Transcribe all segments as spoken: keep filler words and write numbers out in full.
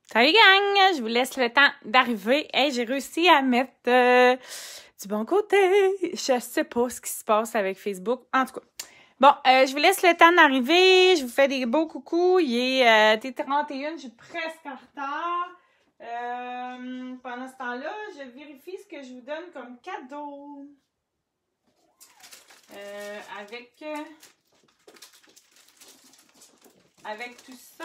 Salut gang! Je vous laisse le temps d'arriver. Hey, j'ai réussi à mettre euh, du bon côté. Je sais pas ce qui se passe avec Facebook. En tout cas. Bon, euh, je vous laisse le temps d'arriver. Je vous fais des beaux coucous. Il est euh, T trente et un, je suis presque en retard. Euh, pendant ce temps-là, je vérifie ce que je vous donne comme cadeau. Euh, avec, euh, avec tout ça.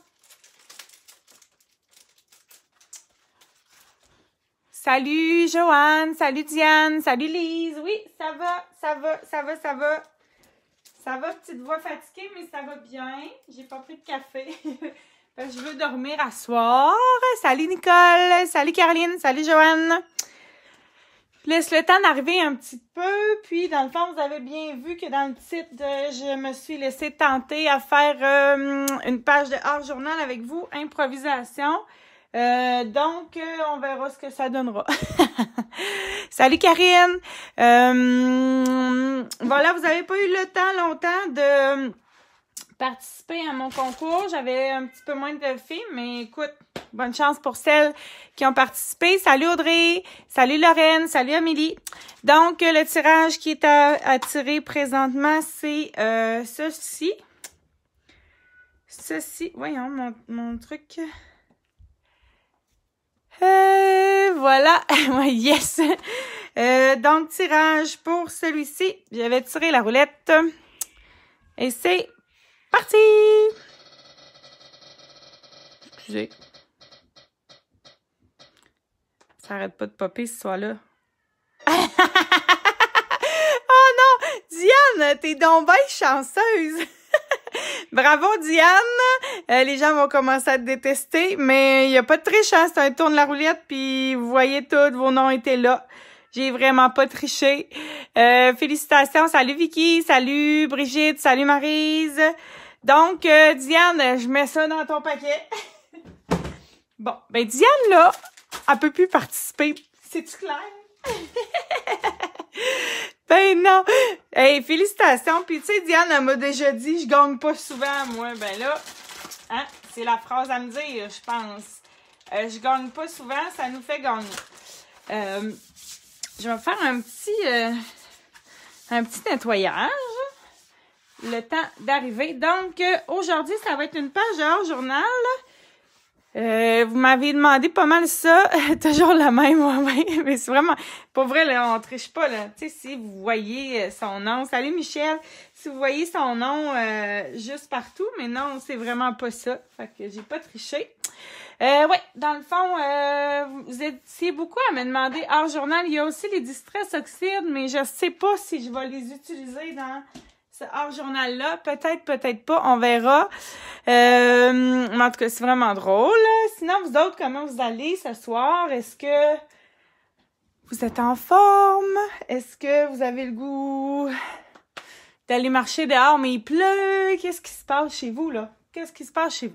Salut Joanne, salut Diane, salut Lise. Oui, ça va, ça va, ça va, ça va. Ça va, petite voix fatiguée, mais ça va bien. J'ai pas pris de café. Parce que je veux dormir à soir. Salut Nicole, salut Caroline, salut Joanne. Je laisse le temps d'arriver un petit peu. Puis, dans le fond, vous avez bien vu que dans le titre, de, je me suis laissée tenter à faire euh, une page de hors-journal avec vous, improvisation. Euh, donc, euh, on verra ce que ça donnera. Salut Karine! Euh, voilà, vous n'avez pas eu le temps longtemps de participer à mon concours. J'avais un petit peu moins de filles, mais écoute, bonne chance pour celles qui ont participé. Salut Audrey! Salut Lorraine! Salut Amélie! Donc, le tirage qui est à, à tirer présentement, c'est euh, ceci. Ceci, voyons, mon, mon truc... Euh, voilà, yes. Euh, donc, tirage pour celui-ci. J'avais tiré la roulette. Et c'est parti! Excusez. Ça arrête pas de popper ce soir-là. Oh non! Diane, t'es donc bien chanceuse! Bravo, Diane! Euh, les gens vont commencer à te détester, mais il n'y a pas de triche, hein? C'est un tour de la roulette, puis vous voyez tout, vos noms étaient là. J'ai vraiment pas triché. Euh, félicitations. Salut Vicky, salut Brigitte, salut Maryse. Donc, euh, Diane, je mets ça dans ton paquet. Bon, ben Diane, là, elle peut plus participer. C'est-tu clair? Ben non! Hey, félicitations! Puis tu sais, Diane, elle m'a déjà dit, je gagne pas souvent, moi. Ben là, hein, c'est la phrase à me dire, je pense. Euh, je gagne pas souvent, ça nous fait gagner. Euh, je vais faire un petit, euh, un petit nettoyage. Le temps d'arriver. Donc, euh, aujourd'hui, ça va être une page de hors-journal. Euh, vous m'avez demandé pas mal ça, toujours la même, ouais, mais c'est vraiment, pour vrai, là, on triche pas, là, tu sais, si vous voyez son nom, salut Michel, si vous voyez son nom euh, juste partout, mais non, c'est vraiment pas ça, fait que j'ai pas triché. Euh, ouais, dans le fond, euh, vous étiez beaucoup à me demander hors journal, il y a aussi les distress oxydes, mais je sais pas si je vais les utiliser dans ce hors-journal-là. Peut-être, peut-être pas, on verra. Euh, en tout cas, c'est vraiment drôle. Sinon, vous autres, comment vous allez ce soir? Est-ce que vous êtes en forme? Est-ce que vous avez le goût d'aller marcher dehors, mais il pleut? Qu'est-ce qui se passe chez vous, là? Qu'est-ce qui se passe chez vous?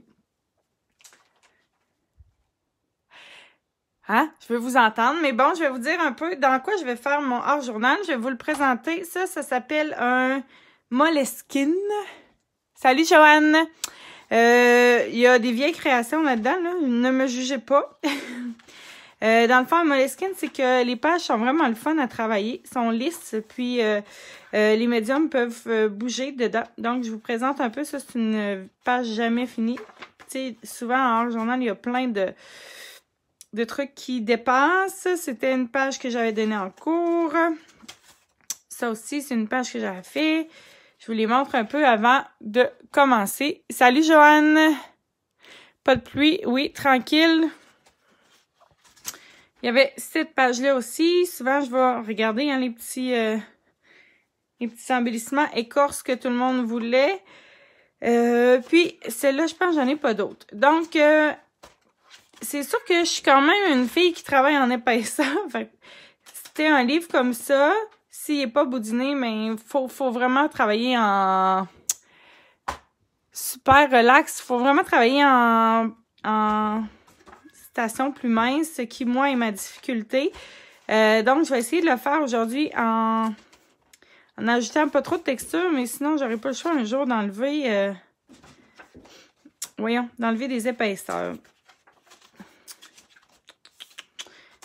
Hein? Je veux vous entendre, mais bon, je vais vous dire un peu dans quoi je vais faire mon hors-journal. Je vais vous le présenter. Ça, ça s'appelle un Moleskine. Salut, Joanne! Euh, il y a des vieilles créations là-dedans, là. Ne me jugez pas. euh, dans le fond, un Moleskine, c'est que les pages sont vraiment le fun à travailler. Sont lisses, puis euh, euh, les médiums peuvent euh, bouger dedans. Donc, je vous présente un peu. Ça, c'est une page jamais finie. Tu sais, souvent, en hors-journal, il y a plein de... de trucs qui dépassent. C'était une page que j'avais donnée en cours. Ça aussi, c'est une page que j'avais fait. Je vous les montre un peu avant de commencer. Salut Joanne! Pas de pluie, oui, tranquille. Il y avait cette page-là aussi. Souvent, je vais regarder hein, les petits euh, les petits embellissements écorces que tout le monde voulait. Euh, puis, celle-là, je pense que j'en ai pas d'autres. Donc, euh, c'est sûr que je suis quand même une fille qui travaille en épaisseur. Fait que c'était un livre comme ça. S'il n'est pas boudiné, mais il faut, faut vraiment travailler en super relax. Il faut vraiment travailler en, en station plus mince, ce qui, moi, est ma difficulté. Euh, donc, je vais essayer de le faire aujourd'hui en, en ajoutant pas trop de texture, mais sinon, j'aurais pas le choix un jour d'enlever... Euh, voyons, d'enlever des épaisseurs.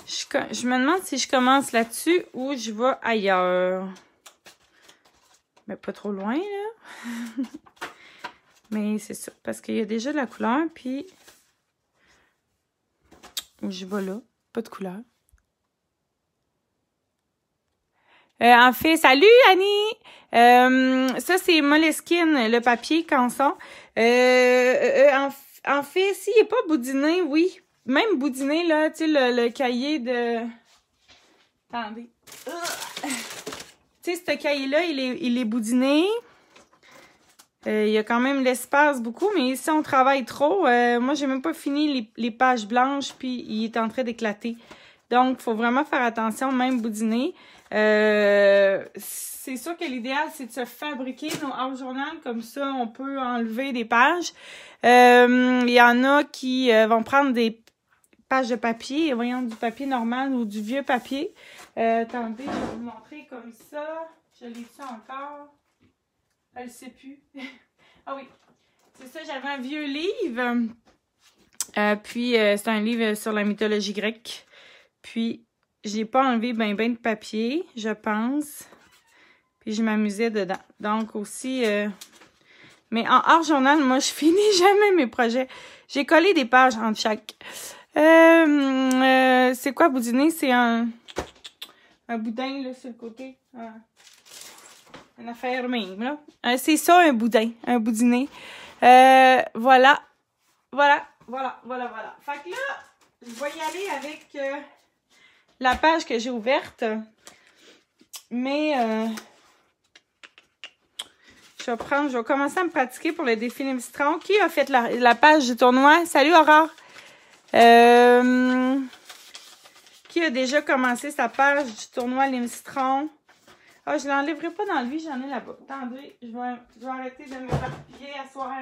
Je, je me demande si je commence là-dessus ou je vais ailleurs. Mais pas trop loin, là. Mais c'est ça, parce qu'il y a déjà de la couleur, puis... Je vais là, pas de couleur. Euh, en fait, salut Annie! Euh, ça, c'est Moleskine, le papier canson. Euh, euh, en, en fait, s'il n'est pas boudiné, oui. Même boudiné, là, tu sais, le, le cahier de... Attendez. Tu sais, ce cahier-là, il est, il est boudiné. Euh, il y a quand même l'espace beaucoup, mais si on travaille trop, euh, moi, j'ai même pas fini les, les pages blanches, puis il est en train d'éclater. Donc, il faut vraiment faire attention, même boudiner. Euh, c'est sûr que l'idéal, c'est de se fabriquer nos hors-journal, comme ça, on peut enlever des pages. Euh, il y en a qui euh, vont prendre des pages de papier, voyons, du papier normal ou du vieux papier. Euh, attendez, je vais vous montrer comme ça. Je l'ai ça encore. Elle ne sait plus. Ah oui, c'est ça, j'avais un vieux livre. Euh, puis, euh, c'est un livre sur la mythologie grecque. Puis, j'ai pas enlevé ben ben de papier, je pense. Puis, je m'amusais dedans. Donc, aussi... Euh... Mais en hors-journal, moi, je finis jamais mes projets. J'ai collé des pages entre chaque. Euh, euh, c'est quoi, boudiner? C'est un... Un boudin, là, sur le côté. Ah. Une affaire même, là. Euh, c'est ça, un boudin. Un boudiné. Euh, voilà. Voilà, voilà, voilà, voilà. Fait que là, je vais y aller avec euh, la page que j'ai ouverte. Mais, euh, je vais prendre, je vais commencer à me pratiquer pour le défi Lim Citron. Qui a fait la, la page du tournoi? Salut, Aurore! Euh, qui a déjà commencé sa page du tournoi Lim Citron? Ah, oh, je ne l'enlèverai pas dans le vide, j'en ai là-bas. Attendez, je vais, je vais arrêter de m'éparpiller à soir.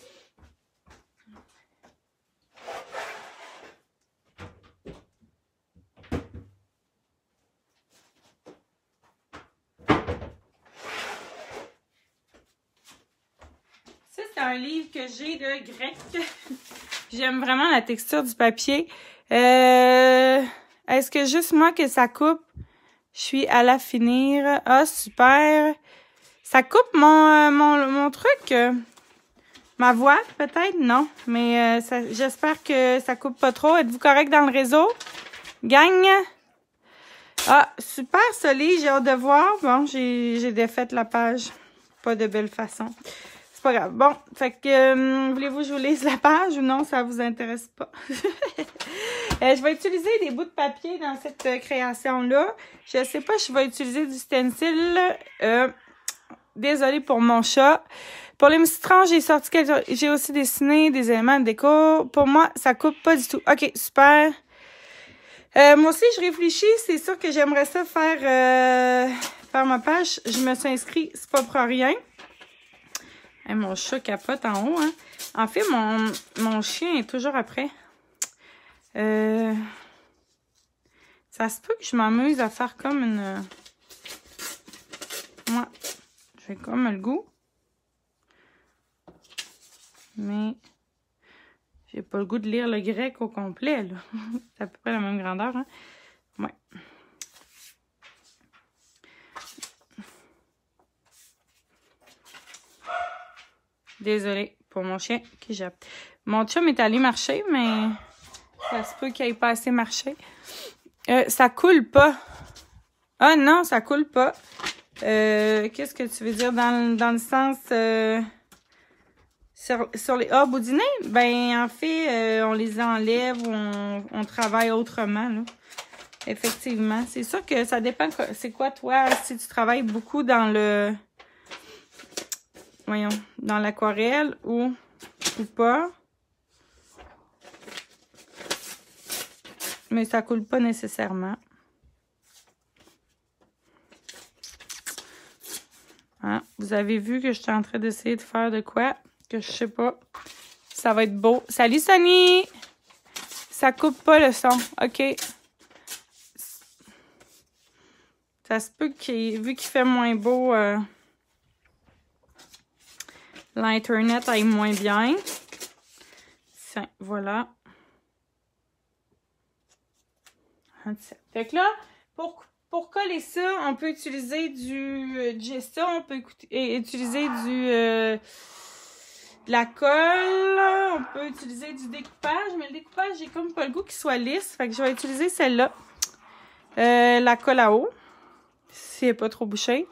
Ça, c'est un livre que j'ai de grec. J'aime vraiment la texture du papier. Euh, Est-ce que juste moi que ça coupe? Je suis à la finir. Ah, super! Ça coupe mon, euh, mon, mon truc. Ma voix, peut-être? Non. Mais euh, j'espère que ça coupe pas trop. Êtes-vous correct dans le réseau? Gang! Ah, super solide. J'ai hâte de voir. Bon, j'ai défait la page. Pas de belle façon. C'est pas grave. Bon, fait que, euh, voulez-vous que je vous lise la page ou non, ça vous intéresse pas? euh, je vais utiliser des bouts de papier dans cette euh, création-là. Je sais pas, je vais utiliser du stencil. Euh, désolée pour mon chat. Pour les citrons, j'ai sorti quelques... J'ai aussi dessiné des éléments de déco. Pour moi, ça coupe pas du tout. OK, super. Euh, moi aussi, je réfléchis. C'est sûr que j'aimerais ça faire, euh, faire ma page. Je me suis inscrite, c'est pas pour rien. Hey, mon chat capote en haut, hein. En fait, mon, mon chien est toujours après. Euh, ça se peut que je m'amuse à faire comme une... Moi, j'ai comme le goût. Mais j'ai pas le goût de lire le grec au complet, là. C'est à peu près la même grandeur, hein. Ouais. Désolée pour mon chien qui jappe. Mon chum est allé marcher, mais ça se peut qu'il ait pas assez marché. Euh, ça coule pas. Ah non, ça coule pas. Euh, Qu'est-ce que tu veux dire dans, dans le sens... Euh, sur, sur les... Ah, boudiner? Ben, en fait, euh, on les enlève ou on, on travaille autrement, là. Effectivement. C'est sûr que ça dépend. C'est quoi, toi, si tu travailles beaucoup dans le... Voyons, dans l'aquarelle ou, ou pas. Mais ça coule pas nécessairement. Hein? Vous avez vu que je suis en train d'essayer de faire de quoi? Que je sais pas. Ça va être beau. Salut, Sonny! Ça coupe pas le son. OK. Ça se peut qu'il, vu qu'il fait moins beau... Euh, l'Internet aille moins bien. Voilà. trente-sept. Fait que là, pour, pour coller ça, on peut utiliser du gesso, on peut utiliser du euh, de la colle, on peut utiliser du découpage, mais le découpage, j'ai comme pas le goût qu'il soit lisse, fait que je vais utiliser celle-là. Euh, la colle à eau, si elle n'est pas trop bouchée.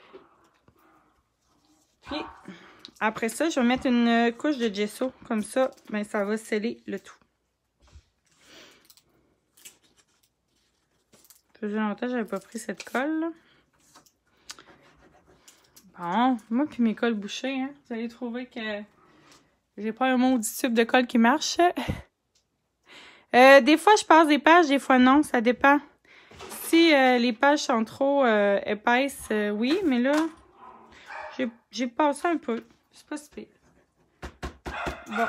Puis, après ça, je vais mettre une couche de gesso, comme ça, ben, ça va sceller le tout. Ça faisait longtemps que je n'avais pas pris cette colle, là. Bon, moi puis mes colles bouchées, hein, vous allez trouver que j'ai pas un maudit tube de colle qui marche. Euh, des fois, je passe des pages, des fois non, ça dépend. Si euh, les pages sont trop euh, épaisses, euh, oui, mais là, j'ai passé un peu. C'est pas si pire. Bon.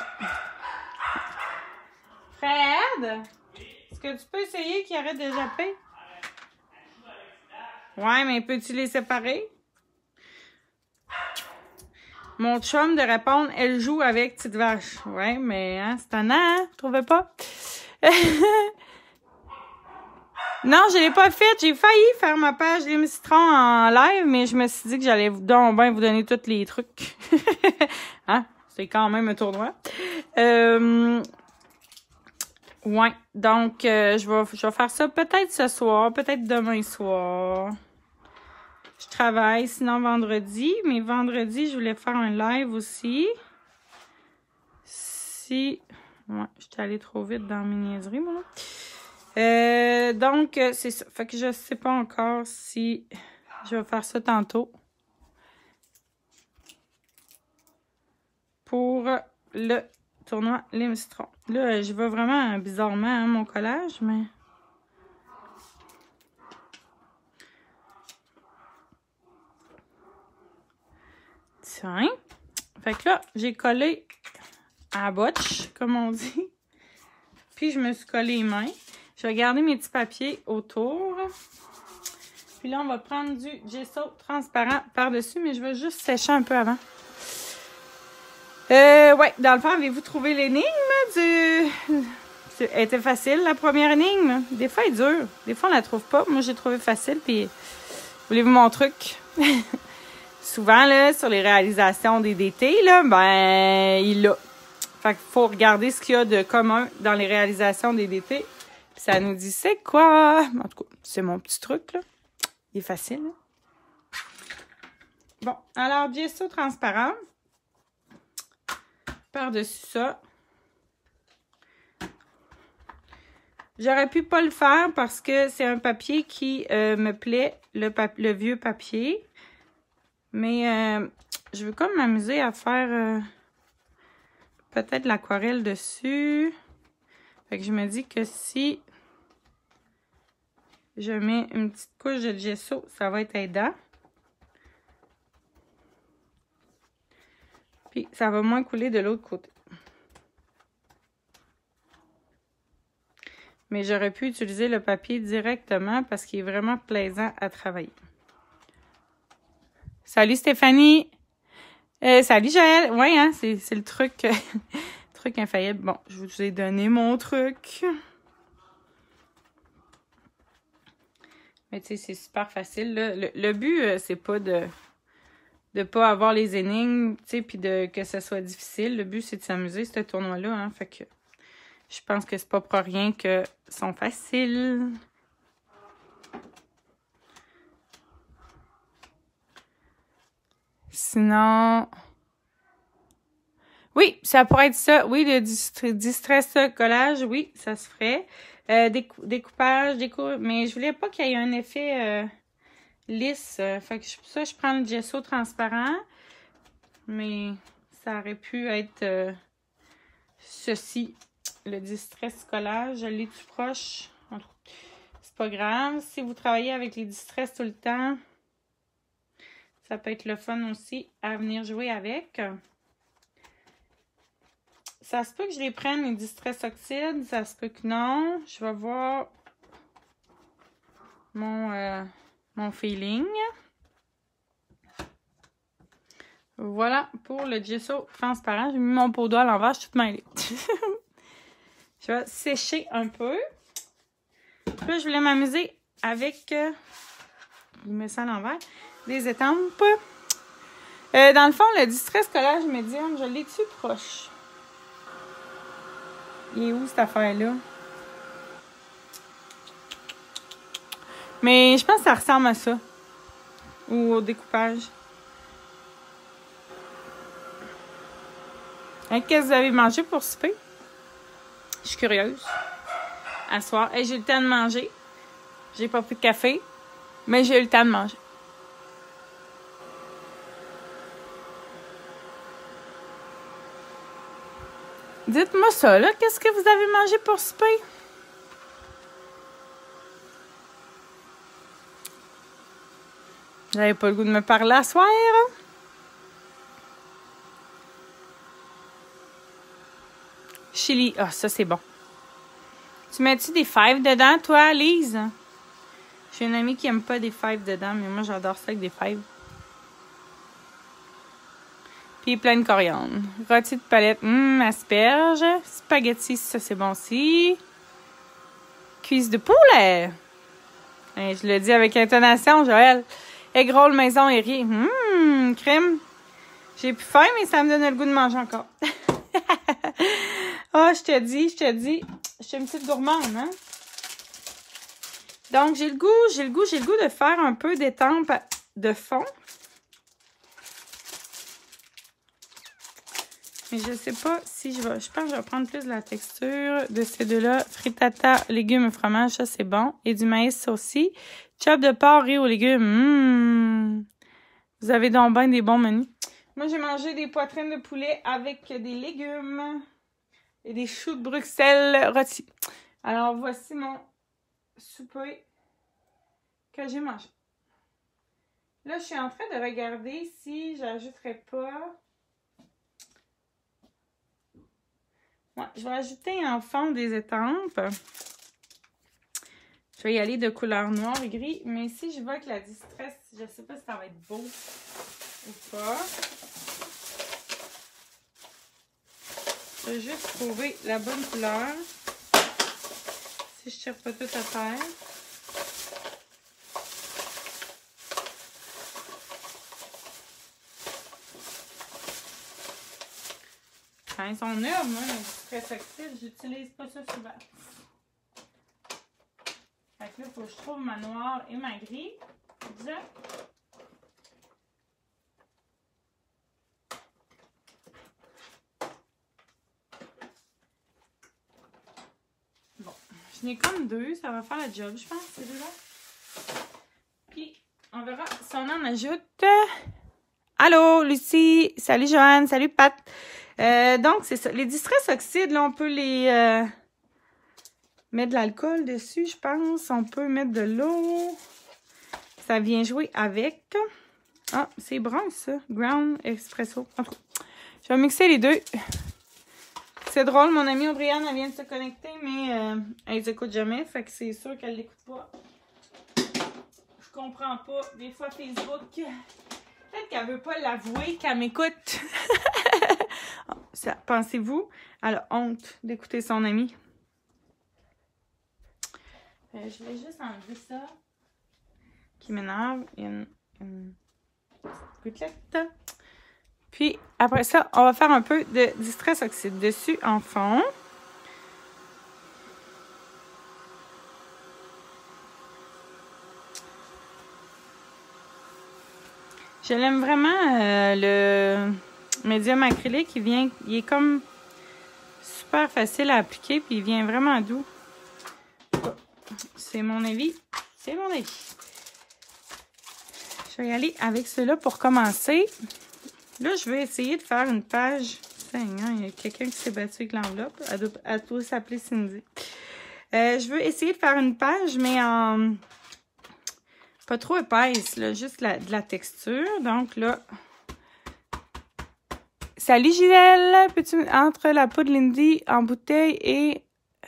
Fred, est-ce que tu peux essayer qu'il arrête de japper? Ouais, mais peux-tu les séparer? Mon chum de répondre, elle joue avec petite vache. Ouais, mais hein, c'est un an, hein? Vous trouvez pas? Non, je l'ai pas faite. J'ai failli faire ma page Lime Citron en live, mais je me suis dit que j'allais vous, donc ben vous donner tous les trucs. Hein? C'est quand même un tournoi. Euh... Ouais, donc euh, je, vais, je vais faire ça peut-être ce soir, peut-être demain soir. Je travaille, sinon vendredi, mais vendredi, je voulais faire un live aussi. Si... Ouais, j'étais allée trop vite dans mes niaiseries, moi. Euh, donc, c'est ça. Fait que je sais pas encore si je vais faire ça tantôt. Pour le tournoi Lime Citron. Là, je vais vraiment bizarrement, hein, mon collage, mais... Tiens. Fait que là, j'ai collé à la botche, comme on dit. Puis, je me suis collé les mains. Je vais garder mes petits papiers autour. Puis là, on va prendre du gesso transparent par-dessus, mais je vais juste sécher un peu avant. Euh, ouais, dans le fond, avez-vous trouvé l'énigme du... Elle était facile, la première énigme. Des fois, elle est dure. Des fois, on la trouve pas. Moi, j'ai trouvé facile, puis... Voulez-vous mon truc? Souvent, là, sur les réalisations des D T, là, ben, il l'a. Fait qu'il faut regarder ce qu'il y a de commun dans les réalisations des D T. Puis ça nous dit c'est quoi? En tout cas, c'est mon petit truc, là. Il est facile, hein? Bon, alors, gesso transparent. Par-dessus ça. J'aurais pu pas le faire parce que c'est un papier qui euh, me plaît, le, pap le vieux papier. Mais euh, je veux comme m'amuser à faire euh, peut-être l'aquarelle dessus. Fait que je me dis que si je mets une petite couche de gesso, ça va être aidant. Puis ça va moins couler de l'autre côté. Mais j'aurais pu utiliser le papier directement parce qu'il est vraiment plaisant à travailler. Salut Stéphanie! Euh, salut Joël! Oui, hein, c'est le truc, euh, truc infaillible. Bon, je vous ai donné mon truc. Mais tu sais, c'est super facile, là. Le, le but, euh, c'est pas de de pas avoir les énigmes, tu sais, puis de que ça soit difficile. Le but, c'est de s'amuser, ce tournoi-là, hein. Fait que je pense que c'est pas pour rien que sont faciles. Sinon... Oui, ça pourrait être ça. Oui, le distress collage, oui, ça se ferait. Euh, décou découpage, décou mais je voulais pas qu'il y ait un effet euh, lisse. Euh, fait que pour ça, je prends le gesso transparent. Mais ça aurait pu être euh, ceci. Le distress collage, je l'ai tout proche. C'est pas grave. Si vous travaillez avec les distress tout le temps, ça peut être le fun aussi à venir jouer avec. Ça se peut que je les prenne, les distress oxyde. Ça se peut que non. Je vais voir mon, euh, mon feeling. Voilà pour le gesso transparent. J'ai mis mon pot d'eau à l'envers, je suis toute mêlée. Je vais sécher un peu. là, je voulais m'amuser avec... Euh, je mets ça à l'envers. Des étampes. Euh, dans le fond, le Distress Collage Médium, je l'ai-tu proche? Il est où, cette affaire-là? Mais je pense que ça ressemble à ça. Ou au découpage. Hein, qu'est-ce que vous avez mangé pour souper? Je suis curieuse. À soir. Hey, j'ai eu le temps de manger. J'ai pas pris de café. Mais j'ai eu le temps de manger. Dites-moi ça, là. Qu'est-ce que vous avez mangé pour souper? Vous n'avez pas le goût de me parler à soir? Chili. Ah, ça, c'est bon. Tu mets-tu des fèves dedans, toi, Lise? J'ai une amie qui aime pas des fèves dedans, mais moi, j'adore ça avec des fèves. Puis plein de coriandre. Rôti de palette. Hum, asperges. Spaghetti, ça, c'est bon aussi. Cuisse de poulet. Et je le dis avec intonation, Joël. Egg roll maison et riz. Hum, crème. J'ai plus faim, mais ça me donne le goût de manger encore. Ah, oh, je te dis, je te dis. Je suis une petite gourmande, hein? Donc, j'ai le goût, j'ai le goût, j'ai le goût de faire un peu d'étampe de fond. Mais je sais pas si je vais... Je pense que je vais prendre plus de la texture de ces deux-là. Frittata, légumes et fromage, ça c'est bon. Et du maïs, ça aussi. Chop de porc, riz aux légumes. Mmh. Vous avez donc bien des bons menus. Moi, j'ai mangé des poitrines de poulet avec des légumes et des choux de Bruxelles rôtis. Alors, voici mon souper que j'ai mangé. Là, je suis en train de regarder si j'ajouterais pas... Ouais, je vais ajouter en fond des étampes. Je vais y aller de couleur noire et gris. Mais si je vois que la Distress, je ne sais pas si ça va être beau ou pas. Je vais juste trouver la bonne couleur. Si je ne tire pas tout à terre. Quand ils sont neufs, moi, les Distress Oxyde, j'utilise pas ça souvent. Fait que là, il faut que je trouve ma noire et ma gris. Bon, je n'ai comme deux, ça va faire la job, je pense, ces deux-là. Puis, on verra si on en ajoute. Allô, Lucie. Salut, Joanne. Salut, Pat. Euh, donc, c'est ça. Les Distress Oxyde, là, on peut les... Euh, mettre de l'alcool dessus, je pense. On peut mettre de l'eau. Ça vient jouer avec. Ah, c'est brun, ça. Ground Espresso. En tout cas, je vais mixer les deux. C'est drôle, mon amie Audriane, elle vient de se connecter, mais euh, elle les écoute jamais. Fait que c'est sûr qu'elle l'écoute pas. Je comprends pas. Des fois, Facebook... Peut-être qu'elle veut pas l'avouer qu'elle m'écoute. Pensez-vous? Elle a honte d'écouter son ami. Euh, je vais juste enlever ça. Qui m'énerve. Il y a une, une gouttelette. Puis, après ça, on va faire un peu de Distress Oxyde dessus en fond. Je l'aime vraiment, euh, le médium acrylique. Il vient, il est comme super facile à appliquer, puis il vient vraiment doux. C'est mon avis. C'est mon avis. Je vais y aller avec ceux-là pour commencer. Là, je vais essayer de faire une page. Seigneur, il y a quelqu'un qui s'est battu avec l'enveloppe. Elle doit, elle doit s'appeler Cindy. Euh, je veux essayer de faire une page, mais en... pas trop épaisse, là, juste la, de la texture. Donc là, salut Gisèle, peux-tu entre la poudre Lindy en bouteille et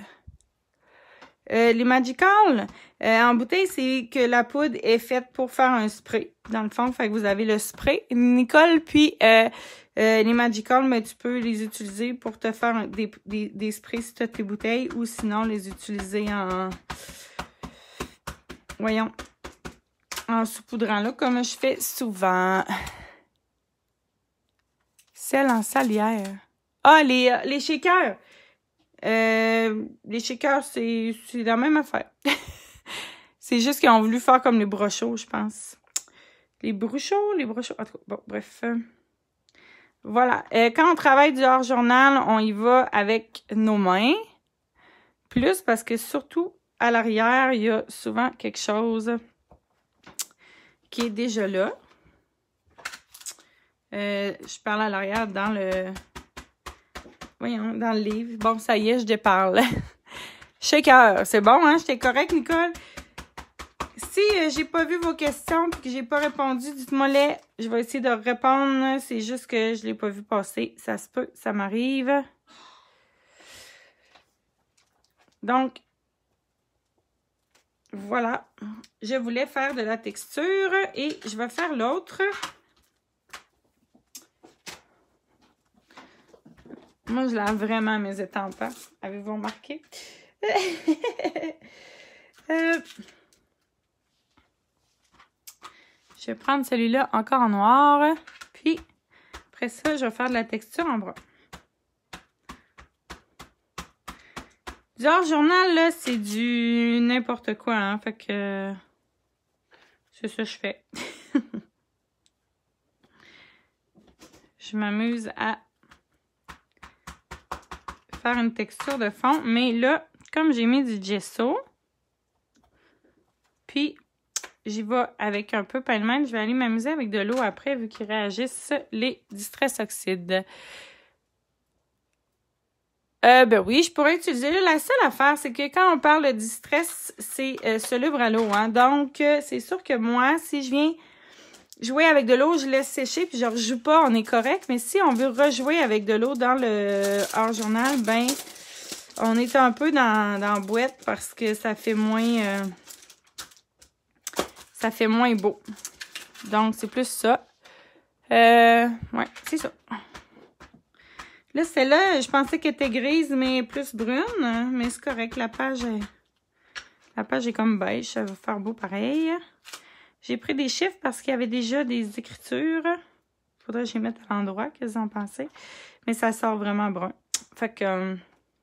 euh, les Magical euh, en bouteille, c'est que la poudre est faite pour faire un spray. Dans le fond, fait que vous avez le spray, Nicole, puis euh, euh, les Magical, mais tu peux les utiliser pour te faire des, des, des sprays si tu as tes bouteilles, ou sinon les utiliser en voyons, en saupoudrant là, comme je fais souvent. Sel en salière. Ah, les, les shakers. Euh, les shakers, c'est la même affaire. C'est juste qu'ils ont voulu faire comme les brochots, je pense. Les brochots, les brochots. En tout cas, bon, bref. Voilà. Euh, quand on travaille du hors-journal, on y va avec nos mains. Plus parce que surtout à l'arrière, il y a souvent quelque chose qui est déjà là. Euh, je parle à l'arrière dans le... Voyons, dans le livre. Bon, ça y est, je déparle. Shaker, c'est bon, hein? J'étais correct, Nicole? Si euh, j'ai pas vu vos questions et que j'ai pas répondu, dites-moi-les. Je vais essayer de répondre. C'est juste que je l'ai pas vu passer. Ça se peut, ça m'arrive. Donc, voilà. Je voulais faire de la texture et je vais faire l'autre. Moi, je lave vraiment mes étampes. Hein? Avez-vous remarqué? euh, je vais prendre celui-là encore en noir. Puis, après ça, je vais faire de la texture en brun. Du hors-journal, là, c'est du n'importe quoi, hein. Fait que c'est ça que je fais. Je m'amuse à faire une texture de fond. Mais là, comme j'ai mis du gesso, puis j'y vais avec un peu pêle-mêle, je vais aller m'amuser avec de l'eau après, vu qu'ils réagissent les Distress Oxide. Euh, ben oui, je pourrais utiliser. Là, la seule affaire, c'est que quand on parle de distress, c'est euh, soluble à l'eau. Hein? Donc, euh, c'est sûr que moi, si je viens jouer avec de l'eau, je laisse sécher puis je ne rejoue pas, on est correct. Mais si on veut rejouer avec de l'eau dans le hors-journal, ben, on est un peu dans, dans la boîte parce que ça fait moins... Euh, ça fait moins beau. Donc, c'est plus ça. Euh, ouais, c'est ça. Là, celle-là, je pensais qu'elle était grise, mais plus brune. Mais c'est correct, la page est... La page est comme beige, ça va faire beau pareil. J'ai pris des chiffres parce qu'il y avait déjà des écritures. Faudrait que je les mette à l'endroit, qu'est-ce que vous en pensez? Mais ça sort vraiment brun. Fait que... Euh...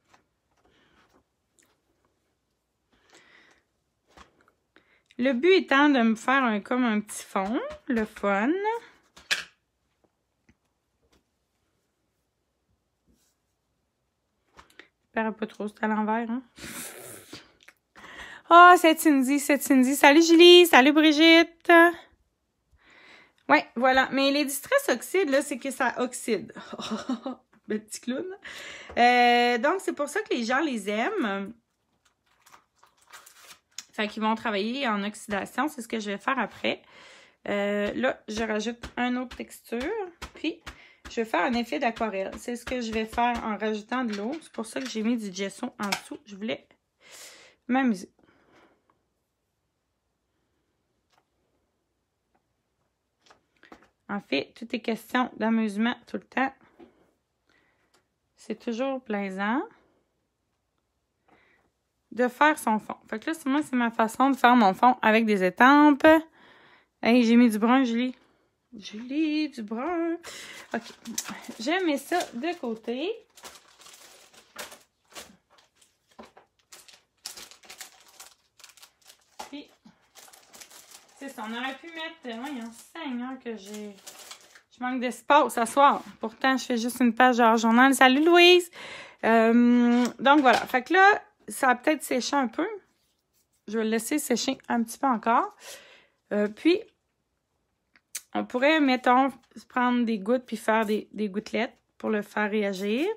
Le but étant de me faire un, comme un petit fond, le fun. J'espère pas trop, c'est à l'envers, hein? Ah, oh, c'est Cindy, c'est Cindy. Salut Julie, salut Brigitte. Ouais, voilà. Mais les Distress Oxide, là, c'est que ça oxyde. Le petit clown. Euh, donc, c'est pour ça que les gens les aiment. Fait qu'ils vont travailler en oxydation. C'est ce que je vais faire après. Euh, là, je rajoute une autre texture. Puis, je vais faire un effet d'aquarelle. C'est ce que je vais faire en rajoutant de l'eau. C'est pour ça que j'ai mis du gesso en dessous. Je voulais m'amuser. En fait, tout est question d'amusement tout le temps. C'est toujours plaisant de faire son fond. Fait que là, moi, c'est ma façon de faire mon fond avec des étampes. Hey, j'ai mis du brun, Julie. Julie, du brun. OK. Je mets ça de côté. Puis, c'est ça. On aurait pu mettre... Oui, il y a un Seigneur que j'ai... Je manque d'espace ce soir. Pourtant, je fais juste une page de hors-journal. Salut, Louise! Euh, donc, voilà. Fait que là, ça a peut-être séché un peu. Je vais le laisser sécher un petit peu encore. Euh, puis, on pourrait, mettons, prendre des gouttes puis faire des, des gouttelettes pour le faire réagir.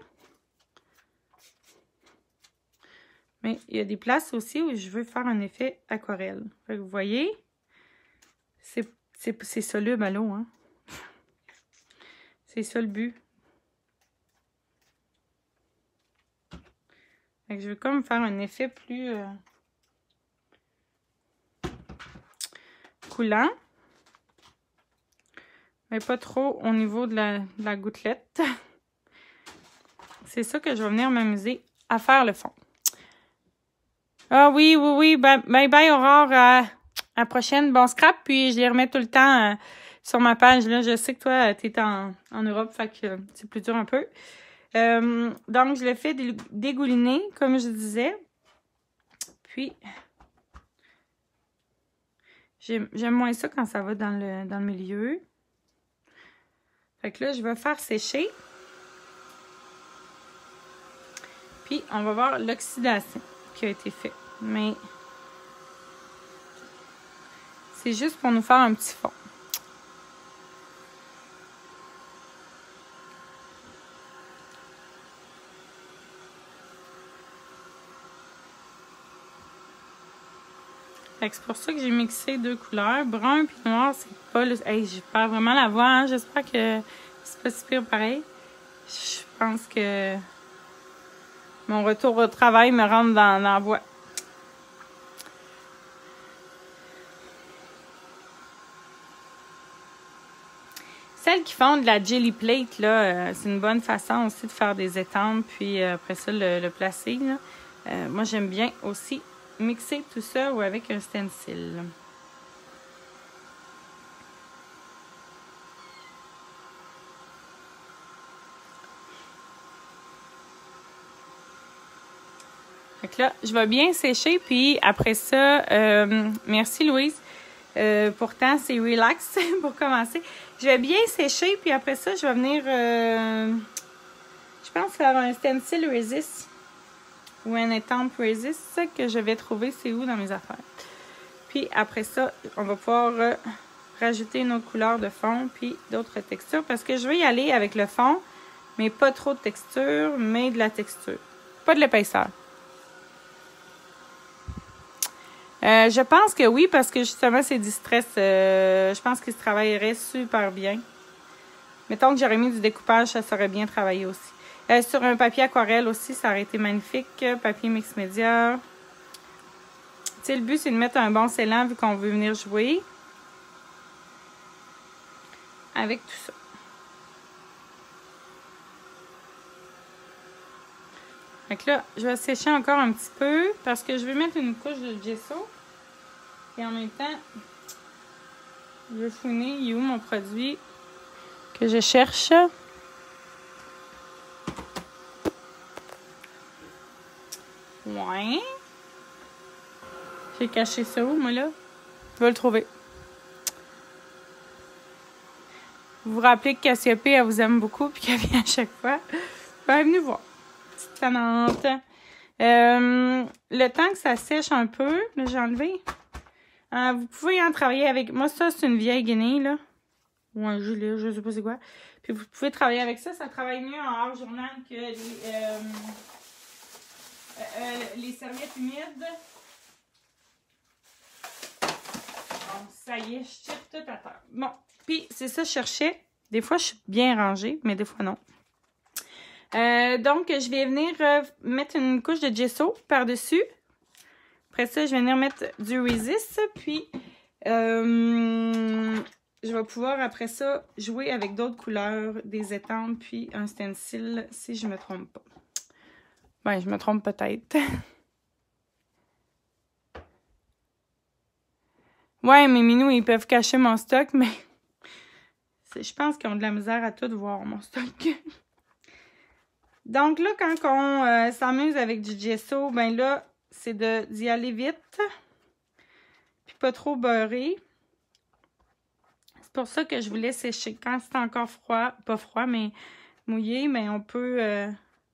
Mais il y a des places aussi où je veux faire un effet aquarelle. Fait que vous voyez, c'est soluble à l'eau, hein. C'est ça le but. Fait que je veux comme faire un effet plus euh, coulant. Mais pas trop au niveau de la, de la gouttelette. C'est ça que je vais venir m'amuser à faire le fond. Ah oui, oui, oui. Bye bye, bye Aurore. Euh, la prochaine. Bon scrap, puis je les remets tout le temps euh, sur ma page. Là, je sais que toi, tu es en, en Europe, fait que euh, c'est plus dur un peu. Euh, donc, je le fais dégouliner, comme je disais. Puis, j'aime moins ça quand ça va dans le, dans le milieu. Fait que là, je vais faire sécher. Puis, on va voir l'oxydation qui a été faite. Mais, c'est juste pour nous faire un petit fond. C'est pour ça que j'ai mixé deux couleurs. Brun et noir, c'est pas le... Hey, je perds vraiment la voix, hein? J'espère que c'est pas si pire pareil. Je pense que mon retour au travail me rentre dans, dans la voix. Celles qui font de la jelly plate, là, euh, c'est une bonne façon aussi de faire des étampes, puis euh, après ça, le, le placer. Là. Euh, moi, j'aime bien aussi mixer tout ça ou avec un stencil. Fait que là, je vais bien sécher, puis après ça, euh, merci Louise. Euh, pourtant, c'est relax pour commencer. Je vais bien sécher, puis après ça, je vais venir, euh, je pense faire un stencil resist ou un étampe resist que je vais trouver c'est où dans mes affaires. Puis après ça, on va pouvoir euh, rajouter une autre couleur de fond, puis d'autres textures, parce que je vais y aller avec le fond, mais pas trop de texture, mais de la texture. Pas de l'épaisseur. Euh, je pense que oui, parce que justement, c'est du stress. Euh, je pense qu'il se travaillerait super bien. Mettons que j'aurais mis du découpage, ça serait bien travaillé aussi. Euh, sur un papier aquarelle aussi, ça aurait été magnifique. Papier mix média. Tu sais, le but, c'est de mettre un bon scellant vu qu'on veut venir jouer avec tout ça. Fait que là, je vais sécher encore un petit peu parce que je vais mettre une couche de gesso. Et en même temps, je vais fouiner. Il est où mon produit que je cherche? Ouais. J'ai caché ça où, moi, là? Je vais le trouver. Vous vous rappelez que Cassiopée, elle vous aime beaucoup puis qu'elle vient à chaque fois. Ben, venez voir. Petite tannante. Euh, le temps que ça sèche un peu, là, j'ai enlevé. Euh, vous pouvez en travailler avec... Moi, ça, c'est une vieille guinée, là. Ou un gilet, je sais pas c'est quoi. Puis vous pouvez travailler avec ça. Ça travaille mieux en hors journal que les, euh, euh, les serviettes humides. Bon, ça y est, je tire tout à terre. Bon, puis c'est ça, je cherchais. Des fois, je suis bien rangée, mais des fois, non. Euh, donc, je vais venir euh, mettre une couche de gesso par-dessus. Après ça, je vais venir mettre du resist. Puis, euh, je vais pouvoir, après ça, jouer avec d'autres couleurs, des étampes, puis un stencil, si je me trompe pas. Ben, je me trompe peut-être. Ouais, mes minous, ils peuvent cacher mon stock, mais je pense qu'ils ont de la misère à tout voir, mon stock. Donc là, quand on euh, s'amuse avec du gesso, ben là, c'est d'y aller vite. Puis pas trop beurré. C'est pour ça que je voulais sécher. Quand c'est encore froid, pas froid, mais mouillé, mais on peut euh,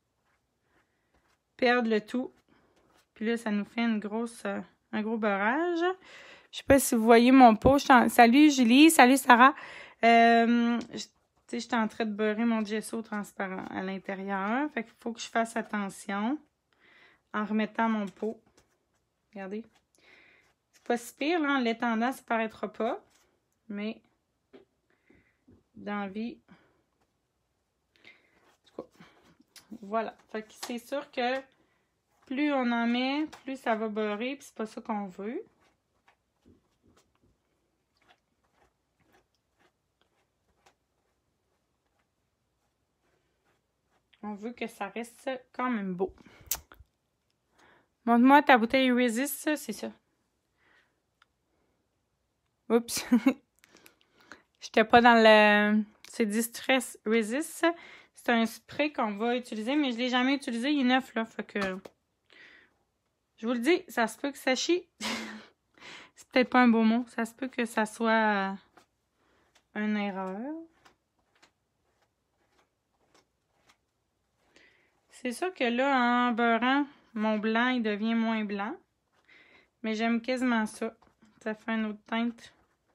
perdre le tout. Puis là, ça nous fait une grosse, euh, un gros beurrage. Je sais pas si vous voyez mon pot. En... Salut Julie, salut Sarah. Euh, je suis en train de beurrer mon gesso transparent à l'intérieur. Fait qu'il faut que je fasse attention en remettant mon pot. Regardez. C'est pas si pire, là. En l'étendant, ça paraîtra pas. Mais dans la vie. Voilà. Fait que c'est sûr que plus on en met, plus ça va beurrer. Puis c'est pas ça qu'on veut. On veut que ça reste quand même beau. Montre-moi ta bouteille Resist, c'est ça. Oups. J'étais pas dans le... C'est Distress Resist. C'est un spray qu'on va utiliser, mais je l'ai jamais utilisé. Il est neuf, là. Fait que... Je vous le dis, ça se peut que ça chie. C'est peut-être pas un beau mot. Ça se peut que ça soit une erreur. C'est sûr que là, en beurrant, mon blanc, il devient moins blanc. Mais j'aime quasiment ça. Ça fait une autre teinte.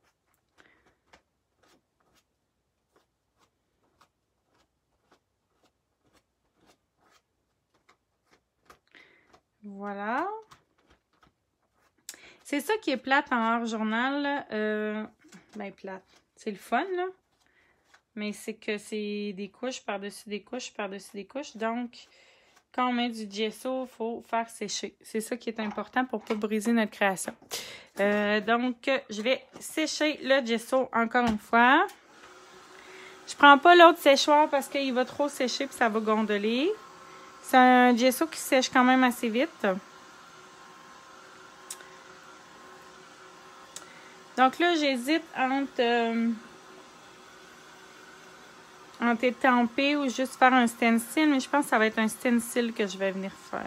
Voilà. C'est ça qui est plate en hors-journal. Euh, ben, plate. C'est le fun, là. Mais c'est que c'est des couches par-dessus des couches par-dessus des couches. Donc, quand on met du gesso, il faut faire sécher. C'est ça qui est important pour ne pas briser notre création. Euh, donc, je vais sécher le gesso encore une fois. Je prends pas l'autre séchoir parce qu'il va trop sécher et ça va gondoler. C'est un gesso qui sèche quand même assez vite. Donc là, j'hésite entre, euh, entre étamper ou juste faire un stencil, mais je pense que ça va être un stencil que je vais venir faire.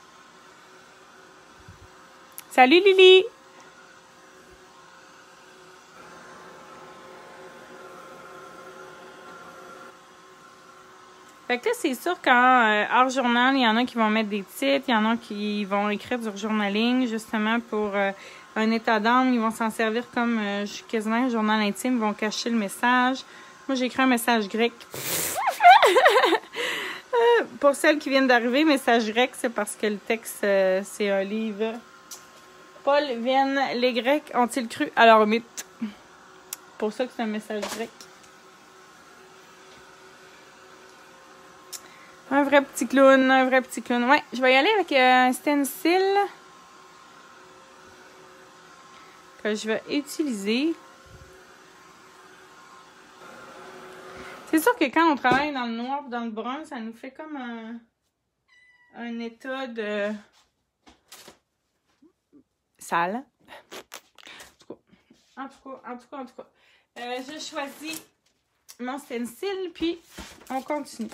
Salut Lily! Fait que là, c'est sûr qu'en euh, hors journal, il y en a qui vont mettre des titres, il y en a qui vont écrire du journaling, justement pour euh, un état d'âme. Ils vont s'en servir comme euh, quasiment un journal intime, ils vont cacher le message. Moi, j'ai écrit un message grec. euh, pour celles qui viennent d'arriver, message grec, c'est parce que le texte, euh, c'est un livre. Paul viennent, les Grecs ont-ils cru à leur mythe? Pour ça que c'est un message grec. Un vrai petit clown, un vrai petit clown. Ouais, je vais y aller avec un stencil que je vais utiliser. C'est sûr que quand on travaille dans le noir ou dans le brun, ça nous fait comme un, un état de sale. En tout cas, en tout cas, en tout cas. Euh, je choisis mon stencil, puis on continue.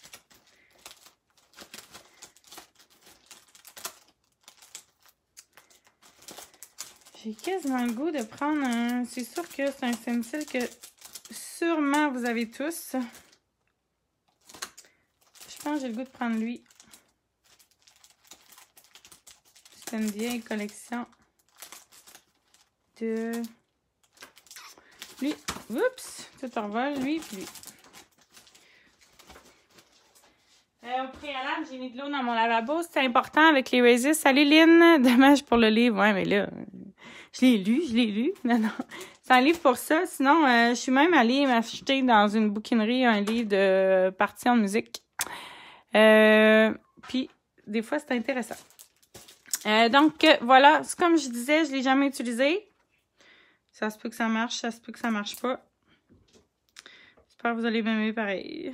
J'ai quasiment le goût de prendre un... C'est sûr que c'est un stencil que sûrement vous avez tous. Je pense que j'ai le goût de prendre lui. C'est une vieille collection de... Lui. Oups! Tout en vol. Lui puis lui. Euh, au préalable, j'ai mis de l'eau dans mon lavabo. C'est important avec les Resist. Salut Lynn! Dommage pour le livre. Ouais, mais là... Je l'ai lu, je l'ai lu. Non, non. C'est un livre pour ça. Sinon, euh, je suis même allée m'acheter dans une bouquinerie un livre de parties en musique. Euh, puis, des fois, c'est intéressant. Euh, donc, voilà. Comme je disais, je ne l'ai jamais utilisé. Ça se peut que ça marche, ça se peut que ça marche pas. J'espère que vous allez m'aimer pareil.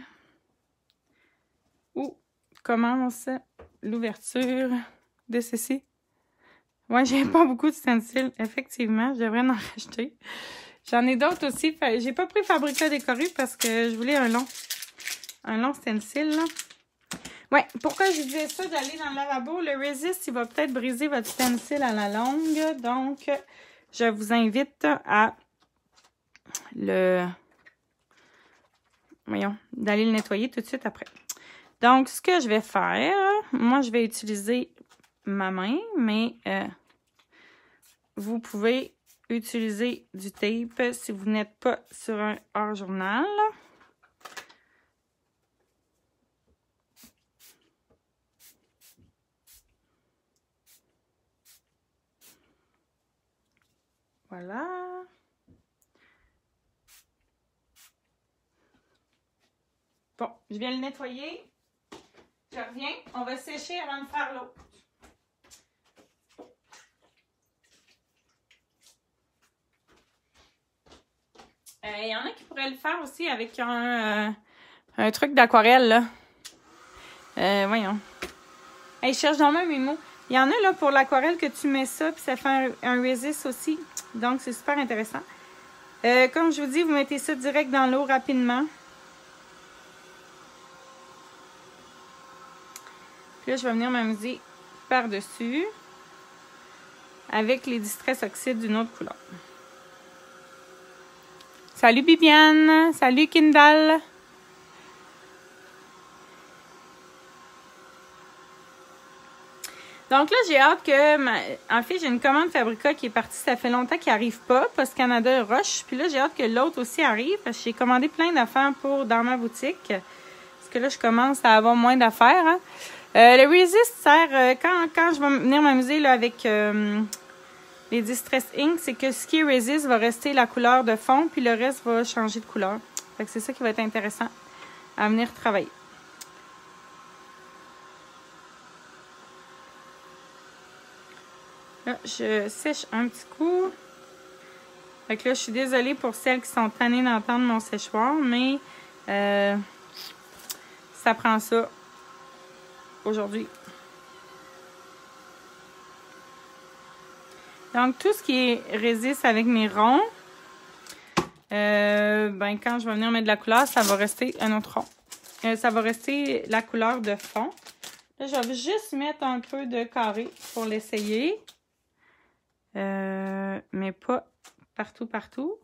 Où commence l'ouverture de ceci? Ouais, j'ai pas beaucoup de stencils. Effectivement, je devrais en racheter. J'en ai d'autres aussi. J'ai pas pris Fabrica décoré parce que je voulais un long, un long stencil. Là. Ouais, pourquoi je disais ça d'aller dans le lavabo? Le Resist, il va peut-être briser votre stencil à la longue. Donc, je vous invite à le... Voyons, d'aller le nettoyer tout de suite après. Donc, ce que je vais faire, moi, je vais utiliser ma main, mais euh, vous pouvez utiliser du tape si vous n'êtes pas sur un hors-journal. Voilà. Bon, je viens le nettoyer. Je reviens. On va sécher avant de faire l'autre. Il euh, y en a qui pourraient le faire aussi avec un, euh, un truc d'aquarelle, là. Euh, voyons. Hey, je cherche dans le même mes mots. Il y en a là pour l'aquarelle que tu mets ça, puis ça fait un, un resist aussi. Donc, c'est super intéressant. Euh, comme je vous dis, vous mettez ça direct dans l'eau rapidement. Puis là, je vais venir m'amuser par-dessus avec les Distress Oxide d'une autre couleur. Salut Bibiane! Salut Kindle! Donc là, j'ai hâte que... Ma... En fait, j'ai une commande Fabrica qui est partie. Ça fait longtemps qu'elle n'arrive pas. Post Canada rush. Puis là, j'ai hâte que l'autre aussi arrive. Parce que j'ai commandé plein d'affaires pour dans ma boutique. Parce que là, je commence à avoir moins d'affaires. Hein. Euh, le Resist sert... Euh, quand, quand je vais venir m'amuser là avec euh, les Distress Ink, c'est que ce qui est Resist va rester la couleur de fond. Puis le reste va changer de couleur. Fait que c'est ça qui va être intéressant à venir travailler. Là, je sèche un petit coup. Fait que là, je suis désolée pour celles qui sont tannées d'entendre mon séchoir, mais euh, ça prend ça aujourd'hui. Donc, tout ce qui est résiste avec mes ronds, euh, ben, quand je vais venir mettre de la couleur, ça va rester un autre rond. Euh, ça va rester la couleur de fond. Là, je vais juste mettre un peu de carré pour l'essayer. Euh, mais pas partout, partout.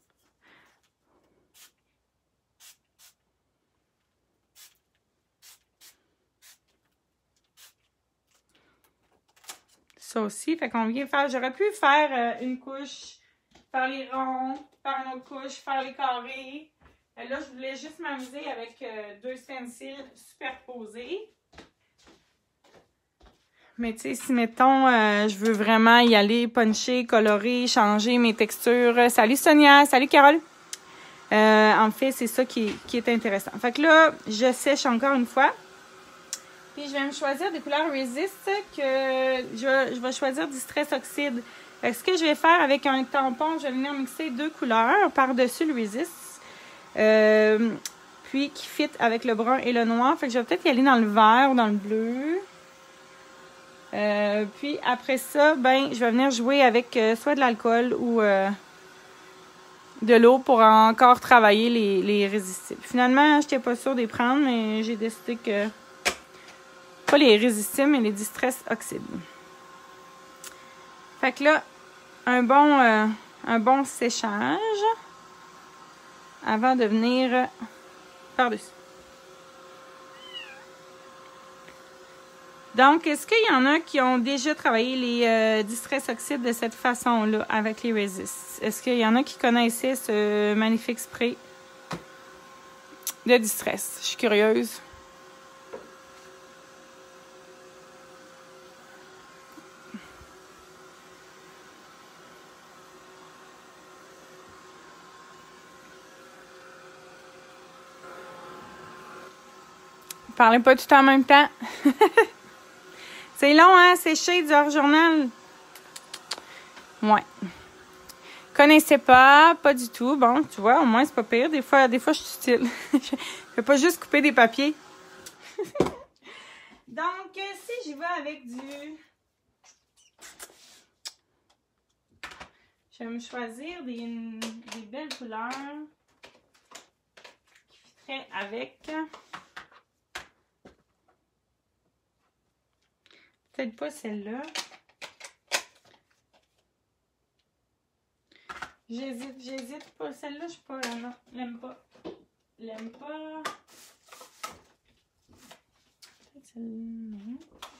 Ça aussi, fait qu'on vient faire... J'aurais pu faire euh, une couche, faire les ronds, faire une autre couche, faire les carrés. Et là, je voulais juste m'amuser avec euh, deux stencils superposés. Mais tu sais, si mettons, euh, je veux vraiment y aller, puncher, colorer, changer mes textures. Salut Sonia, salut Carole. Euh, en fait, c'est ça qui est, qui est intéressant. Fait que là, je sèche encore une fois. Puis je vais me choisir des couleurs Resist que je, je vais choisir Distress Oxide. Fait que ce que je vais faire avec un tampon, je vais venir mixer deux couleurs par-dessus le Resist. Euh, puis qui fit avec le brun et le noir. Fait que je vais peut-être y aller dans le vert ou dans le bleu. Euh, puis après ça, ben, je vais venir jouer avec euh, soit de l'alcool ou euh, de l'eau pour encore travailler les, les résistibles. Finalement, je n'étais pas sûre de les prendre, mais j'ai décidé que pas les résistibles, mais les Distress Oxide. Fait que là, un bon, euh, un bon séchage avant de venir par-dessus. Donc, est-ce qu'il y en a qui ont déjà travaillé les euh, Distress Oxide de cette façon-là avec les Resist? Est-ce qu'il y en a qui connaissaient ce magnifique spray de Distress? Je suis curieuse. Parlez pas tout en même temps. C'est long, hein? Sécher du hors-journal. Ouais. Connaissez pas, pas du tout. Bon, tu vois, au moins, c'est pas pire. Des fois, des fois je suis utile. Je vais pas juste couper des papiers. Donc, si j'y vais avec du... Je vais me choisir des, des belles couleurs qui fitteraient avec... Peut-être pas celle-là. J'hésite, j'hésite pas. Celle-là, je suis pas... Non, l'aime pas. L'aime pas. Peut-être celle-là.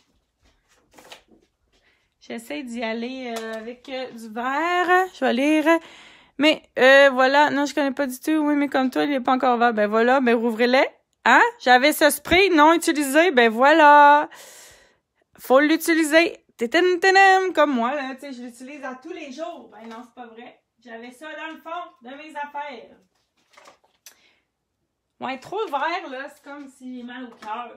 J'essaie d'y aller euh, avec euh, du vert. Je vais lire. Mais, euh, voilà. Non, je connais pas du tout. Oui, mais comme toi, il n'est pas encore vert. Ben voilà, ben rouvrez-les. Hein? J'avais ce spray non utilisé. Ben voilà. Faut l'utiliser. Téténéténém, comme moi, là, tu sais, je l'utilise à tous les jours. Ben non, c'est pas vrai. J'avais ça dans le fond de mes affaires. Ouais, trop vert, là, c'est comme s'il est mal au cœur.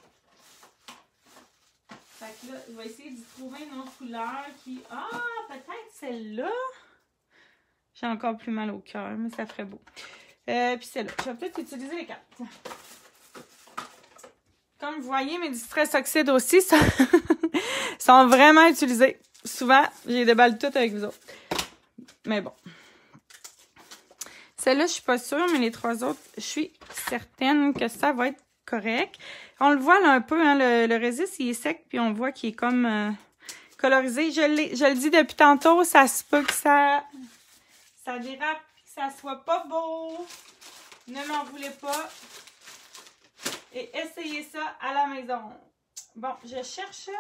Fait que là, je vais essayer d'y trouver une autre couleur qui... Ah, peut-être celle-là. J'ai encore plus mal au cœur, mais ça ferait beau. Euh, puis celle-là. Je vais peut-être utiliser les quatre. Comme vous voyez, mes Distress Oxide aussi, ça, sont vraiment utilisés. Souvent, j'ai déballe toutes avec vous autres. Mais bon. Celle-là, je suis pas sûre, mais les trois autres, je suis certaine que ça va être correct. On le voit là un peu, hein, le, le résiste, il est sec, puis on voit qu'il est comme euh, colorisé. Je, je le dis depuis tantôt, ça se peut que ça, ça dérape, que ça soit pas beau. Ne m'en voulez pas. Et essayez ça à la maison. Bon, je cherche.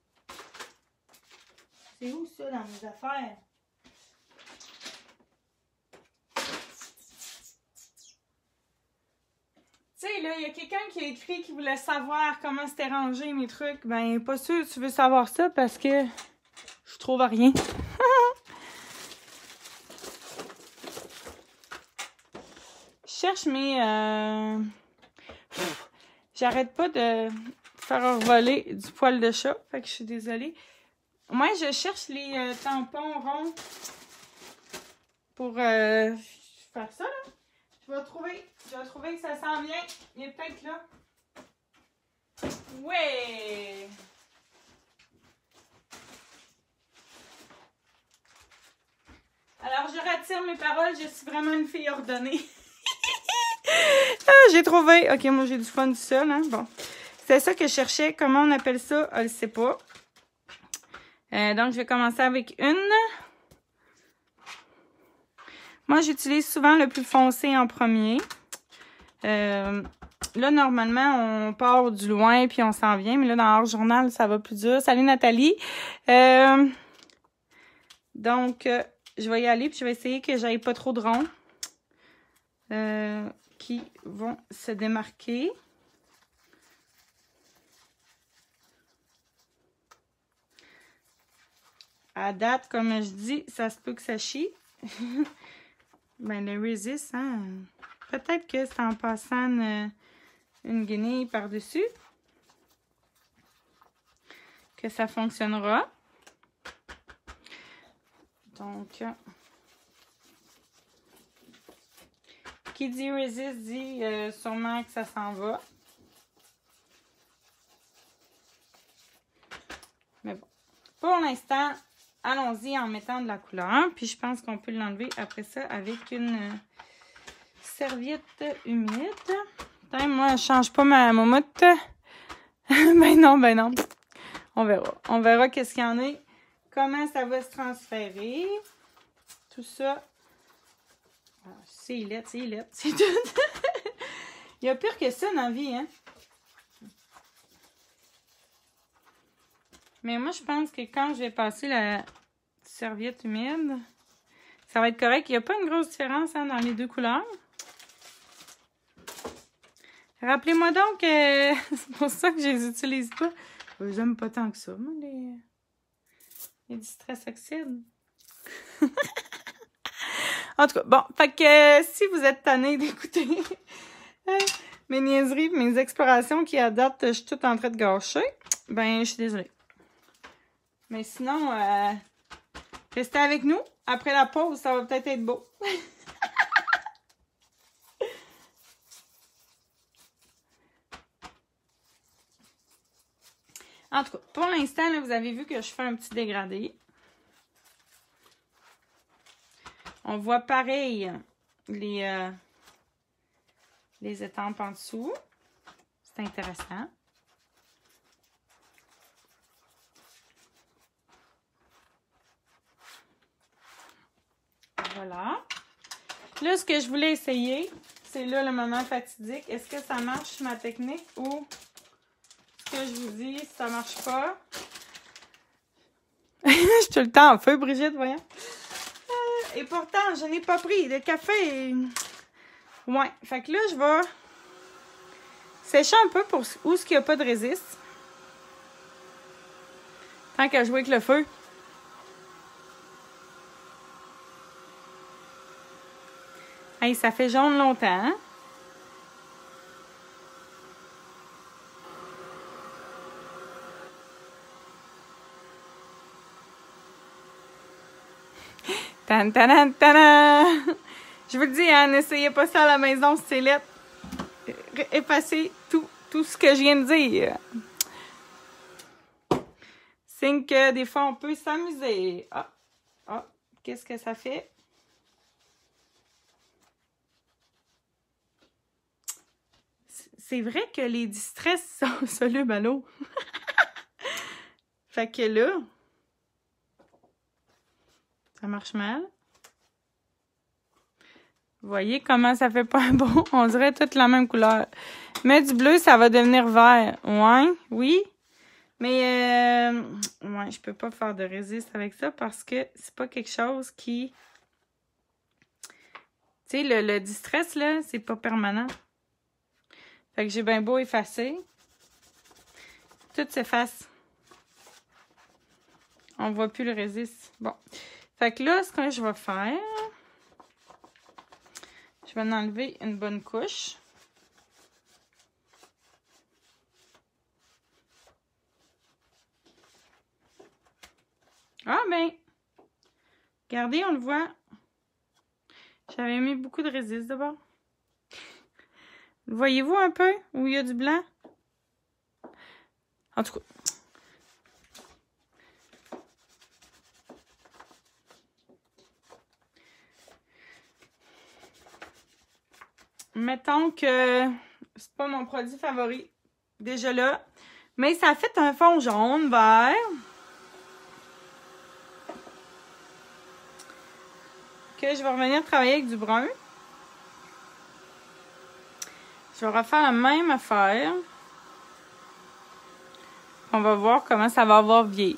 C'est où ça dans mes affaires? Tu sais, là, il y a quelqu'un qui a écrit qui voulait savoir comment c'était rangé mes trucs. Ben, pas sûr tu veux savoir ça parce que je trouve rien. Je cherche mes... Euh... J'arrête pas de faire voler du poil de chat. Fait que je suis désolée. Moi, je cherche les euh, tampons ronds pour euh, faire ça, là. Je vais trouver. Je vais trouver que ça s'en vient. Il est peut-être là. Ouais! Alors, je retire mes paroles. Je suis vraiment une fille ordonnée. Ah, j'ai trouvé. Ok, moi, j'ai du fun du seul, hein. Bon. C'est ça que je cherchais. Comment on appelle ça? Je ne sais pas. Euh, donc, je vais commencer avec une. Moi, j'utilise souvent le plus foncé en premier. Euh, là, normalement, on part du loin puis on s'en vient. Mais là, dans leur journal, ça va plus dur. Salut, Nathalie. Euh, donc, euh, je vais y aller puis je vais essayer que j'aille pas trop de ronds euh, qui vont se démarquer. À date, comme je dis, ça se peut que ça chie. Ben, le resist, hein. Peut-être que c'est en passant une, une guenille par-dessus que ça fonctionnera. Donc, qui dit resist dit euh, sûrement que ça s'en va. Mais bon, pour l'instant, allons-y en mettant de la couleur. Puis je pense qu'on peut l'enlever après ça avec une serviette humide. Putain, moi, je change pas ma momotte. Ben non, ben non. On verra. On verra qu'est-ce qu'il y en a. Comment ça va se transférer. Tout ça. Ah, c'est laid, c'est laid. C'est tout. Il y a pire que ça dans la vie, hein. Mais moi, je pense que quand je vais passer la serviette humide, ça va être correct. Il n'y a pas une grosse différence hein, dans les deux couleurs. Rappelez-moi donc que euh, c'est pour ça que je les utilise pas. J'aime pas tant que ça, moi, les, les distress oxydes. En tout cas, bon, fait que euh, si vous êtes tanné d'écouter mes niaiseries, mes explorations qui à date, je suis toute en train de gâcher, ben, je suis désolée. Mais sinon, euh, restez avec nous. Après la pause, ça va peut-être être beau. En tout cas, pour l'instant, vous avez vu que je fais un petit dégradé. On voit pareil les, euh, les étampes en dessous. C'est intéressant. Voilà. Là, ce que je voulais essayer, c'est là le moment fatidique. Est-ce que ça marche ma technique ou ce que je vous dis, si ça marche pas? Je suis tout le temps en feu, Brigitte, voyons. Euh, et pourtant, je n'ai pas pris de café. Ouais, fait que là, je vais sécher un peu pour où ce qu'il n'y a pas de résiste. Tant qu'à jouer avec le feu. Hey, ça fait jaune longtemps, hein? Tan, tan, tan, je vous le dis, hein, n'essayez pas ça à la maison, c'est lettre. Effacez tout, tout ce que je viens de dire. Signe que des fois, on peut s'amuser. Ah, ah, qu'est-ce que ça fait? C'est vrai que les distress sont solubles à l'eau. Fait que là, ça marche mal. Vous voyez comment ça fait pas un bon? On dirait toute la même couleur. Mais du bleu, ça va devenir vert. Ouais, oui. Mais, euh, ouais, je peux pas faire de résiste avec ça parce que c'est pas quelque chose qui... Tu sais, le, le distress, là, c'est pas permanent. Fait que j'ai bien beau effacer. Tout s'efface. On voit plus le résiste. Bon. Fait que là, ce que je vais faire... Je vais en enlever une bonne couche. Ah ben, regardez, on le voit. J'avais mis beaucoup de résiste d'abord. Voyez-vous un peu où il y a du blanc? En tout cas. Mettons que c'est pas mon produit favori. Déjà là. Mais ça a fait un fond jaune, vert. Que je vais revenir travailler avec du brun. Je vais refaire la même affaire. On va voir comment ça va avoir vieilli.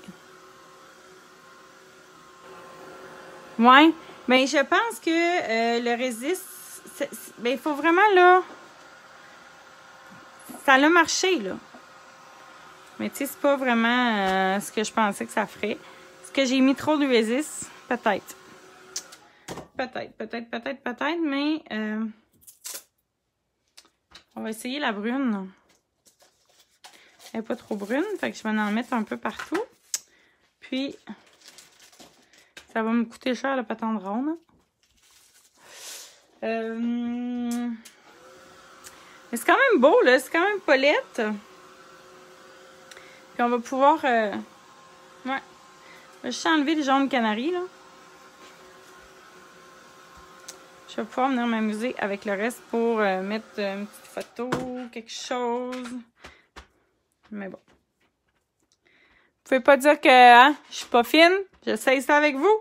Ouais. Mais je pense que euh, le résiste, ben, il faut vraiment, là... Ça a marché, là. Mais tu sais, c'est pas vraiment euh, ce que je pensais que ça ferait. Est-ce que j'ai mis trop de résiste? Peut-être. Peut-être, peut-être, peut-être, peut-être, mais... Euh, on va essayer la brune. Elle n'est pas trop brune, fait que je vais en mettre un peu partout. Puis, ça va me coûter cher, le patente ronde. Euh, mais c'est quand même beau, là. C'est quand même Paulette. Puis on va pouvoir... Euh, ouais. Je vais juste enlever les jaunes canaries, là. Je vais pouvoir venir m'amuser avec le reste pour euh, mettre une petite photo, quelque chose. Mais bon. Vous pouvez pas dire que hein, je suis pas fine. J'essaye ça avec vous.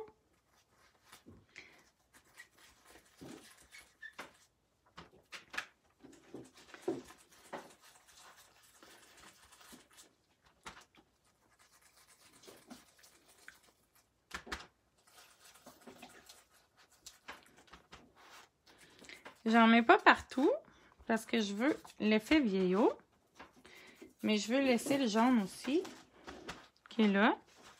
J'en mets pas partout parce que je veux l'effet vieillot. Mais je veux laisser le jaune aussi qui est là.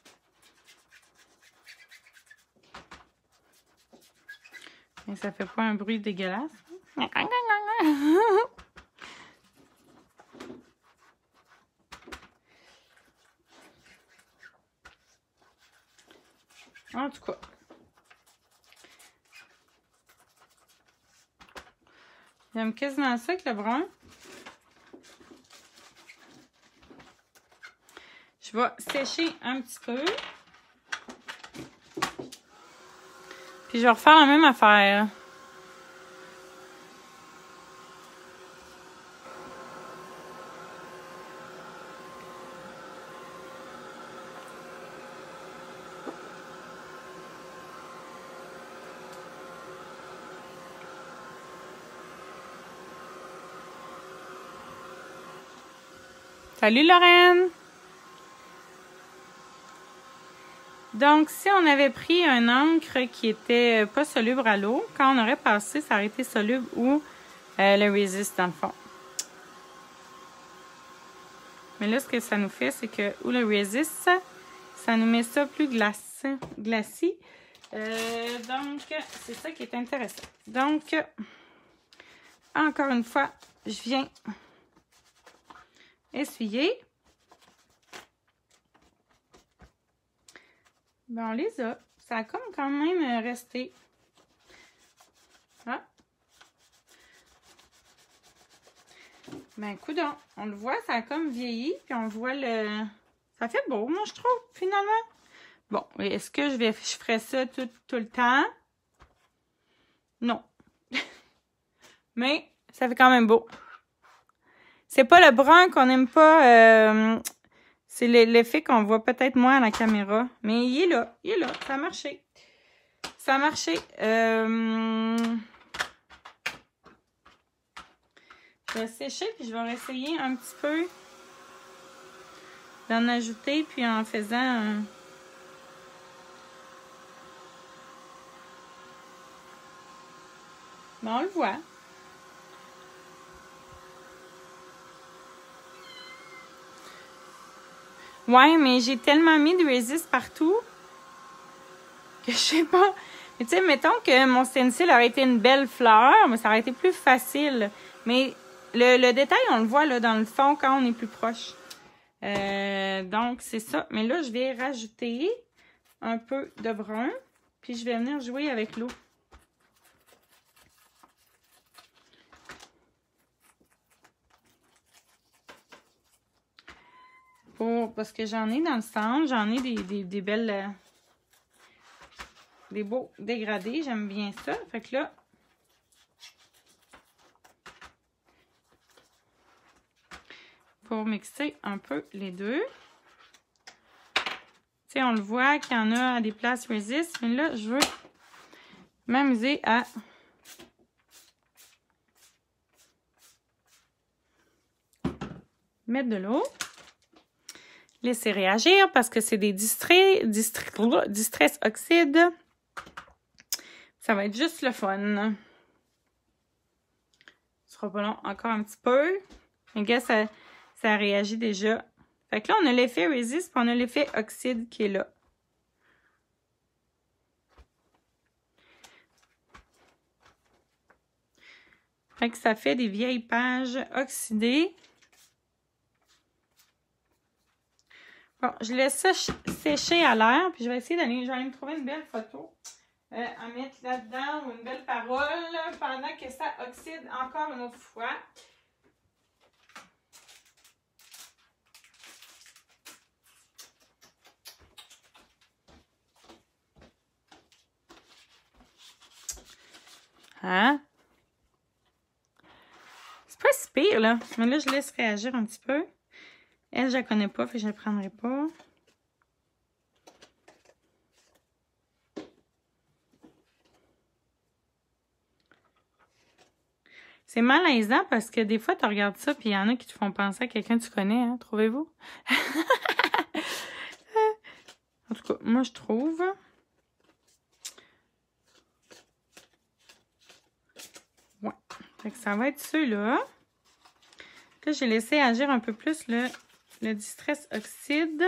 Mais ça fait pas un bruit dégueulasse. En tout cas. J'aime quasiment ça avec le brun. Je vais sécher un petit peu. Puis je vais refaire la même affaire. Salut Lorraine! Donc, si on avait pris un encre qui était pas soluble à l'eau, quand on aurait passé, ça aurait été soluble ou euh, le resist dans le fond. Mais là, ce que ça nous fait, c'est que ou le resist, ça nous met ça plus glacé. glacis. Euh, donc, c'est ça qui est intéressant. Donc, encore une fois, je viens essuyer. Ben, on les a. Ça a comme quand même resté. Ah. Ben, coudonc. On le voit, ça a comme vieilli. Puis on voit le... Ça fait beau, moi, je trouve, finalement. Bon, est-ce que je vais je ferai ça tout, tout le temps? Non. Mais ça fait quand même beau. C'est pas le brun qu'on n'aime pas. Euh, c'est l'effet qu'on voit peut-être moins à la caméra. Mais il est là. Il est là. Ça a marché. Ça a marché. Euh, je vais sécher puis je vais essayer un petit peu d'en ajouter puis en faisant un... Bon, on le voit. Ouais, mais j'ai tellement mis de Resist partout que je sais pas. Mais tu sais, mettons que mon stencil aurait été une belle fleur, mais ça aurait été plus facile. Mais le, le détail, on le voit là dans le fond quand on est plus proche. Euh, donc, c'est ça. Mais là, je vais rajouter un peu de brun. Puis, je vais venir jouer avec l'eau. Pour, parce que j'en ai dans le centre. J'en ai des, des, des belles... Euh, des beaux dégradés. J'aime bien ça. Fait que là... Pour mixer un peu les deux. Tu sais, on le voit qu'il y en a à des places Resist. Mais là, je veux m'amuser à... mettre de l'eau. Laisser réagir parce que c'est des distress, distress, distress oxyde. Ça va être juste le fun. Ce sera pas long, encore un petit peu. Mais gars, ça, ça réagit déjà. Fait que là, on a l'effet Resist, puis on a l'effet oxyde qui est là. Fait que ça fait des vieilles pages oxydées. Bon, je laisse ça sécher à l'air, puis je vais essayer d'aller, je vais aller me trouver une belle photo euh, à mettre là-dedans ou une belle parole pendant que ça oxyde encore une autre fois. Hein? C'est pas si pire, là. Mais là, je laisse réagir un petit peu. Elle, je la connais pas, fait que je la prendrai pas. C'est malaisant parce que des fois, tu regardes ça puis il y en a qui te font penser à quelqu'un que tu connais, hein, trouvez-vous? En tout cas, moi, je trouve. Ouais. Fait que ça va être ceux-là. Là, j'ai laissé agir un peu plus le, le Distress Oxyde.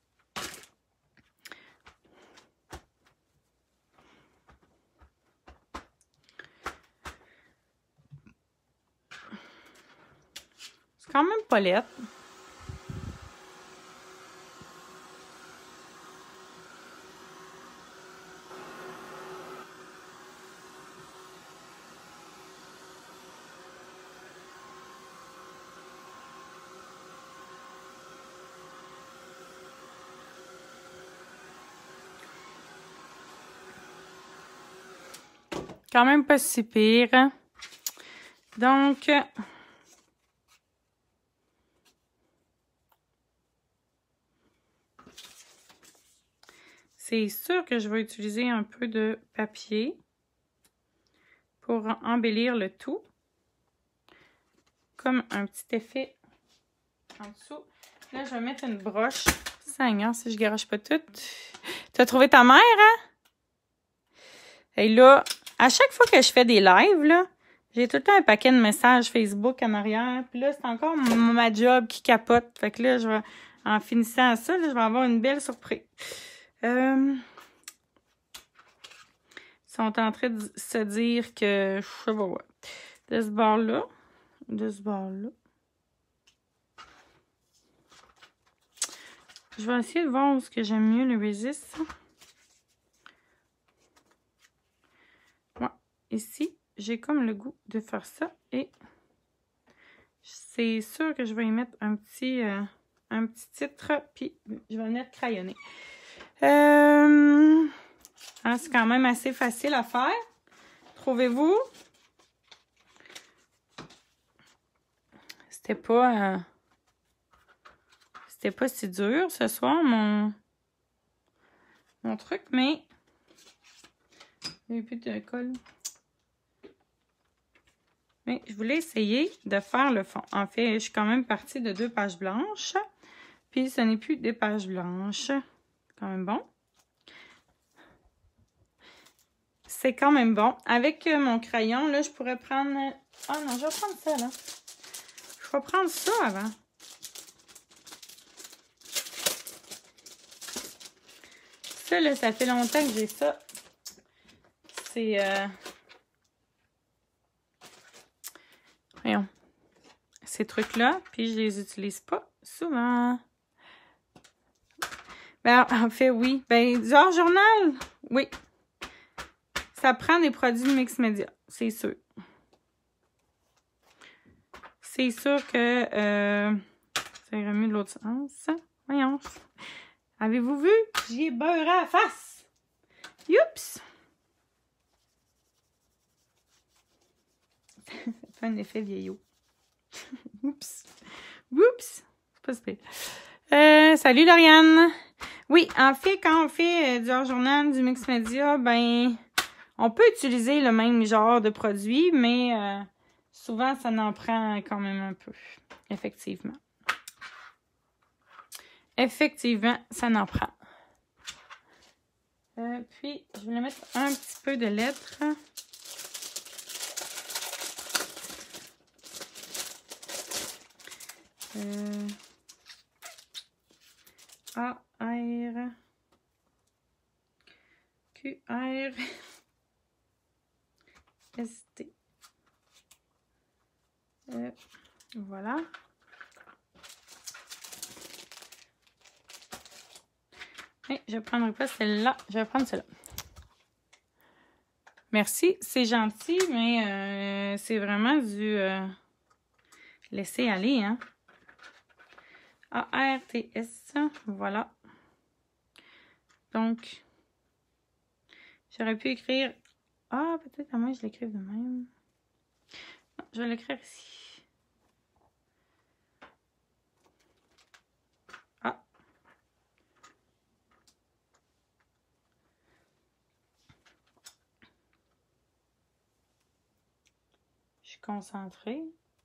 C'est quand même pas laid. Quand même pas si pire. Donc, c'est sûr que je vais utiliser un peu de papier pour embellir le tout. Comme un petit effet en dessous. Là, je vais mettre une broche. Seigneur, si je garoche pas tout. Tu as trouvé ta mère, hein? Et là, à chaque fois que je fais des lives, là, j'ai tout le temps un paquet de messages Facebook en arrière. Puis là, c'est encore ma job qui capote. Fait que là, je vais, en finissant ça, là, je vais avoir une belle surprise. Euh, ils sont en train de se dire que, je sais pas quoi, de ce bord-là, de ce bord-là. Je vais essayer de voir où est-ce que j'aime mieux le Resist. Ouais, ici, j'ai comme le goût de faire ça. Et c'est sûr que je vais y mettre un petit... Euh, un petit titre, puis je vais venir crayonner. Euh, hein, c'est quand même assez facile à faire. Trouvez-vous? C'était pas... Euh, c'était pas si dur ce soir, mon, mon truc, mais... Il n'y a plus de colle. Mais je voulais essayer de faire le fond. En fait, je suis quand même partie de deux pages blanches. Puis, ce n'est plus des pages blanches. C'est quand même bon. C'est quand même bon. Avec mon crayon, là, je pourrais prendre... Ah non, je vais prendre ça, là. Je vais prendre ça avant. Ça, là, ça fait longtemps que j'ai ça. C'est... Euh... Voyons. Ces trucs-là, puis je les utilise pas souvent. Ben, en fait, oui. Ben, du hors-journal, oui. Ça prend des produits de Mix Media, c'est sûr. C'est sûr que euh, ça irait mieux de l'autre sens. Voyons. Avez-vous vu? J'y ai beurré à la face. Youps! Ça fait un effet vieillot. Oups. Oups. C'est pas super. Euh, salut Lauriane. Oui, en fait, quand on fait euh, du hors-journal, du Mix Media, ben, on peut utiliser le même genre de produit, mais euh, souvent, ça en prend quand même un peu. Effectivement. Effectivement, ça en prend. Euh, puis, je vais mettre un petit peu de lettres. Euh, A, R, Q, R, S, T. Euh, voilà. Et je ne prendrai pas celle-là, je vais prendre celle-là. Merci, c'est gentil, mais euh, c'est vraiment du euh, laisser aller, hein. A, R, T, S, voilà. Donc, j'aurais pu écrire... Ah, peut-être à moi je l'écrive de même. Non, je vais l'écrire ici. Ah. Je suis concentrée.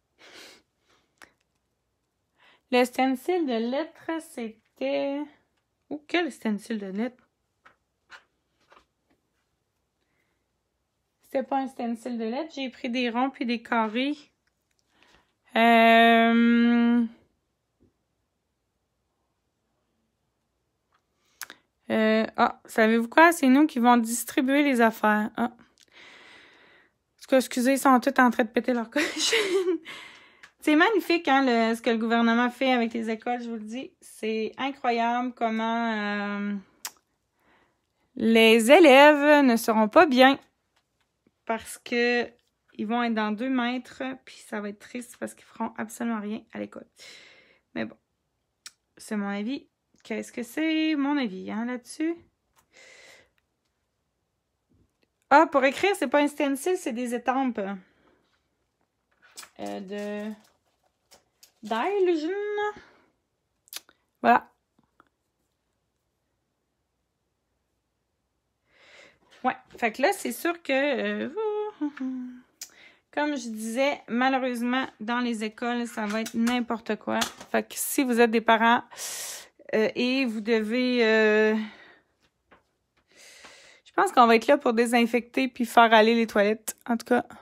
Le stencil de lettres, c'était... Oh, quel stencil de lettres? C'était pas un stencil de lettres. J'ai pris des ronds puis des carrés. Euh... Euh... Ah, savez-vous quoi? C'est nous qui vont distribuer les affaires. Ah. En tout cas, excusez, ils sont tous en train de péter leur coche. C'est magnifique, hein, le, ce que le gouvernement fait avec les écoles, je vous le dis. C'est incroyable comment euh, les élèves ne seront pas bien parce que ils vont être dans deux mètres, puis ça va être triste parce qu'ils feront absolument rien à l'école. Mais bon, c'est mon avis. Qu'est-ce que c'est mon avis, hein, là-dessus? Ah, pour écrire, c'est pas un stencil, c'est des étampes euh, de... d'Illusion. Voilà. Ouais, fait que là, c'est sûr que, euh, comme je disais, malheureusement, dans les écoles, ça va être n'importe quoi. Fait que si vous êtes des parents euh, et vous devez... Euh, je pense qu'on va être là pour désinfecter puis faire aller les toilettes, en tout cas.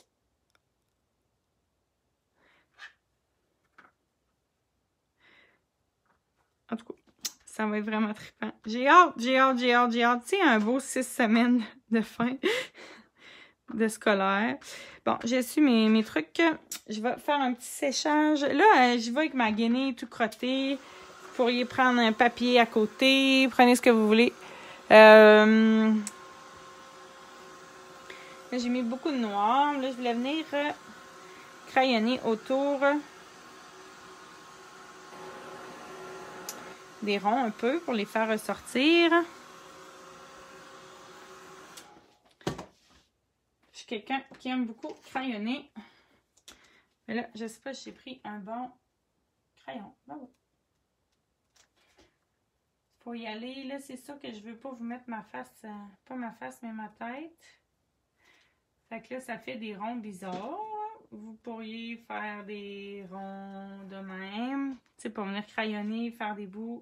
En tout cas, ça va être vraiment trippant. J'ai hâte, j'ai hâte, j'ai hâte, j'ai hâte. Tu sais, un beau six semaines de fin de scolaire. Bon, j'ai su mes, mes trucs. Je vais faire un petit séchage. Là, euh, j'y vais avec ma guenille tout crottée. Vous pourriez prendre un papier à côté. Prenez ce que vous voulez. Euh... Là, j'ai mis beaucoup de noir. Là, je voulais venir euh, crayonner autour des ronds un peu pour les faire ressortir. Je suis quelqu'un qui aime beaucoup crayonner. Mais là, je sais pas si j'ai pris un bon crayon. Bravo. Pour y aller, là, c'est ça que je veux pas vous mettre ma face, euh, pas ma face, mais ma tête. Fait que là, ça fait des ronds bizarres. Vous pourriez faire des ronds de même. Tu sais, pour venir crayonner, faire des bouts.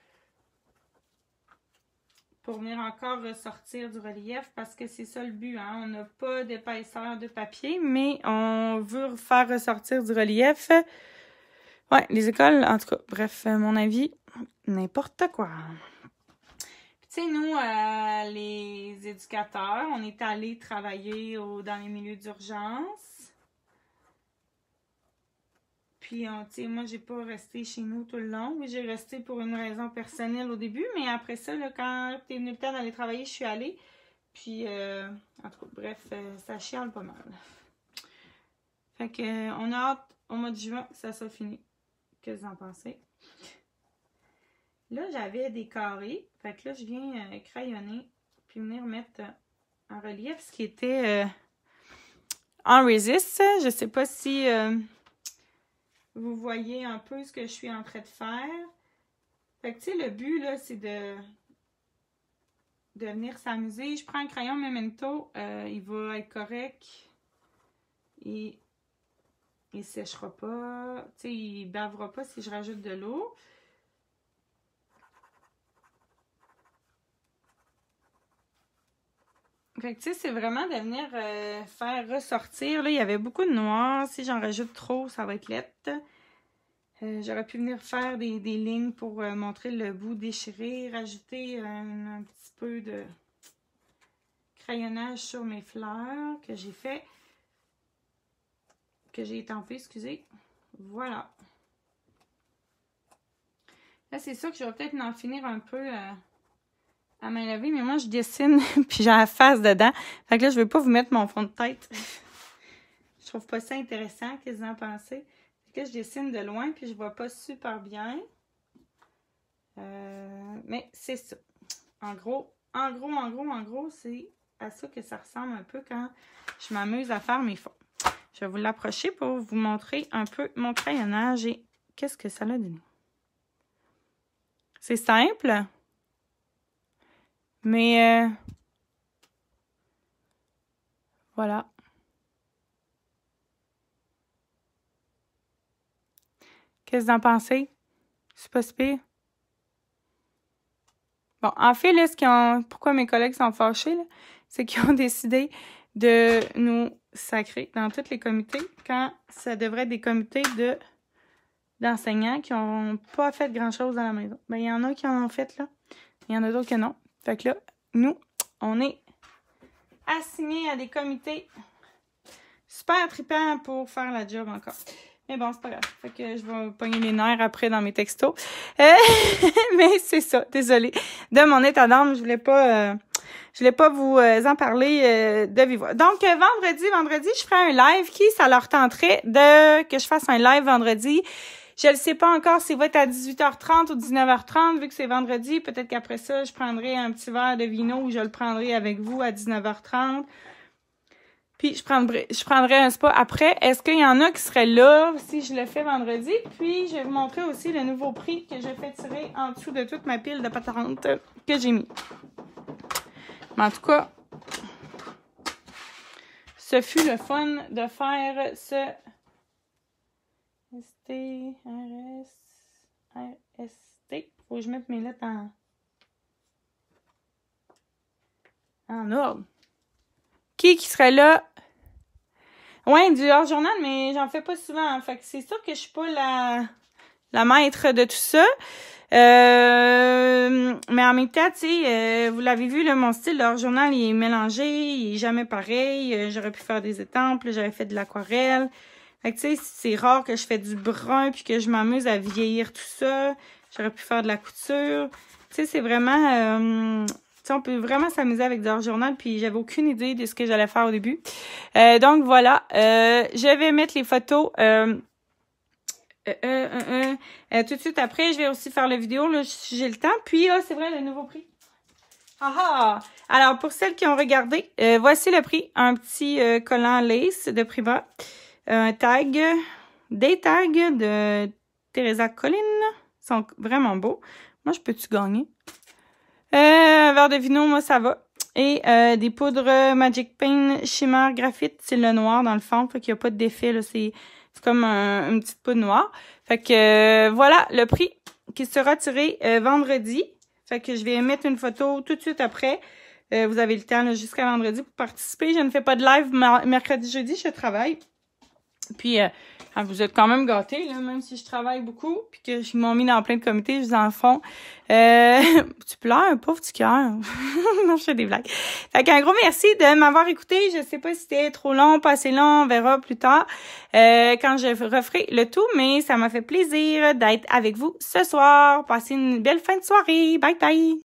Pour venir encore ressortir du relief, parce que c'est ça le but, hein? On n'a pas d'épaisseur de papier, mais on veut faire ressortir du relief. Ouais, les écoles, en tout cas, bref, mon avis, n'importe quoi. Tu sais, nous, euh, les éducateurs, on est allés travailler au, dans les milieux d'urgence. Puis, tu sais, moi, j'ai pas resté chez nous tout le long. Oui, j'ai resté pour une raison personnelle au début, mais après ça, là, quand t'es venu le temps d'aller travailler, je suis allée. Puis, euh, en tout cas, bref, euh, ça chiale pas mal. Fait que, euh, on a hâte au mois de juin que ça soit fini. Qu'est-ce que vous en pensez? Là, j'avais des carrés. Fait que là, je viens euh, crayonner puis venir mettre euh, en relief ce qui était euh, en resist. Je sais pas si euh, vous voyez un peu ce que je suis en train de faire. Fait que, tu sais, le but, là, c'est de, de venir s'amuser. Je prends un crayon Memento. Euh, il va être correct. Et il séchera pas. Tu sais, il bavera pas si je rajoute de l'eau. Fait que, tu sais, c'est vraiment de venir euh, faire ressortir. Là, il y avait beaucoup de noir. Si j'en rajoute trop, ça va être lettre. Euh, J'aurais pu venir faire des, des lignes pour euh, montrer le bout déchiré. Rajouter un, un petit peu de crayonnage sur mes fleurs que j'ai fait. Que j'ai étampé, excusez. Voilà. Là, c'est ça que je vais peut-être en finir un peu... Euh, à main levée, mais moi, je dessine, puis j'ai la face dedans. Fait que là, je vais pas vous mettre mon fond de tête. Je trouve pas ça intéressant. Qu'est-ce que vous en pensez? Fait que là, je dessine de loin, puis je vois pas super bien. Euh, mais c'est ça. En gros, en gros, en gros, en gros, c'est à ça que ça ressemble un peu quand je m'amuse à faire mes fonds. Je vais vous l'approcher pour vous montrer un peu mon crayonnage et qu'est-ce que ça a donné. C'est simple. Mais, euh, voilà. Qu'est-ce que vous en pensez? C'est pas si pire. Bon, en fait, là, ce qu'ils ont, pourquoi mes collègues sont fâchés, c'est qu'ils ont décidé de nous sacrer dans tous les comités quand ça devrait être des comités de d'enseignants qui n'ont pas fait grand-chose dans la maison. Ben, il y en a qui en ont fait, là. Il y en a d'autres que non. Fait que là, nous, on est assignés à des comités super trippants pour faire la job encore. Mais bon, c'est pas grave. Fait que je vais pogner les nerfs après dans mes textos. Euh, mais c'est ça, désolée. De mon état d'âme, je voulais pas... Euh, je voulais pas vous euh, en parler euh, de vive voix. Donc, euh, vendredi, vendredi, je ferai un live. Qui ça leur tenterait de que je fasse un live vendredi? Je ne sais pas encore s'il va être à dix-huit heures trente ou dix-neuf heures trente, vu que c'est vendredi. Peut-être qu'après ça, je prendrai un petit verre de vino ou je le prendrai avec vous à dix-neuf heures trente. Puis, je prendrai, je prendrai un spa après. Est-ce qu'il y en a qui seraient là si je le fais vendredi? Puis, je vais vous montrer aussi le nouveau prix que je fais tirer en dessous de toute ma pile de patentes que j'ai mis. Mais en tout cas, ce fut le fun de faire ce... S T, R S, R S T. Faut que je mette mes lettres en, en ordre. Qui qui serait là? Ouais, du hors-journal, mais j'en fais pas souvent. Hein. Fait que c'est sûr que je suis pas la, la maître de tout ça. Euh, mais en même temps, tu sais, euh, vous l'avez vu, là, mon style de hors-journal, il est mélangé, il est jamais pareil. Euh, J'aurais pu faire des étampes, j'avais fait de l'aquarelle. Fait que, tu sais, c'est rare que je fais du brun puis que je m'amuse à vieillir tout ça. J'aurais pu faire de la couture. Tu sais, c'est vraiment... Euh, tu sais, on peut vraiment s'amuser avec du hors-journal puis j'avais aucune idée de ce que j'allais faire au début. Euh, donc, voilà. Euh, je vais mettre les photos euh, Euh, euh, euh, euh, euh, tout de suite après, je vais aussi faire la vidéo, là, si j'ai le temps. Puis, ah, c'est vrai, le nouveau prix. Ah ah! Alors, pour celles qui ont regardé, euh, voici le prix. Un petit euh, collant lace de Prima. Un tag, des tags de Teresa Collin. Ils sont vraiment beaux. Moi, je peux-tu gagner? Euh, un verre de vino, moi, ça va. Et euh, des poudres Magic Paint Shimmer Graphite. C'est le noir dans le fond, fait qu'il n'y a pas d'effet, là. C'est comme un, une petite poudre noire. Fait que euh, voilà le prix qui sera tiré euh, vendredi. Fait que je vais mettre une photo tout de suite après. Euh, vous avez le temps jusqu'à vendredi pour participer. Je ne fais pas de live mercredi, jeudi, je travaille. Puis, euh, vous êtes quand même gâtés, là, même si je travaille beaucoup, puis que je m'ont mis dans plein de comités, je vous en fond. Euh, tu pleures, pauvre petit cœur. Non, je fais des blagues. Fait qu'un gros merci de m'avoir écouté. Je sais pas si c'était trop long, pas assez long, on verra plus tard euh, quand je referai le tout, mais ça m'a fait plaisir d'être avec vous ce soir. Passez une belle fin de soirée. Bye bye!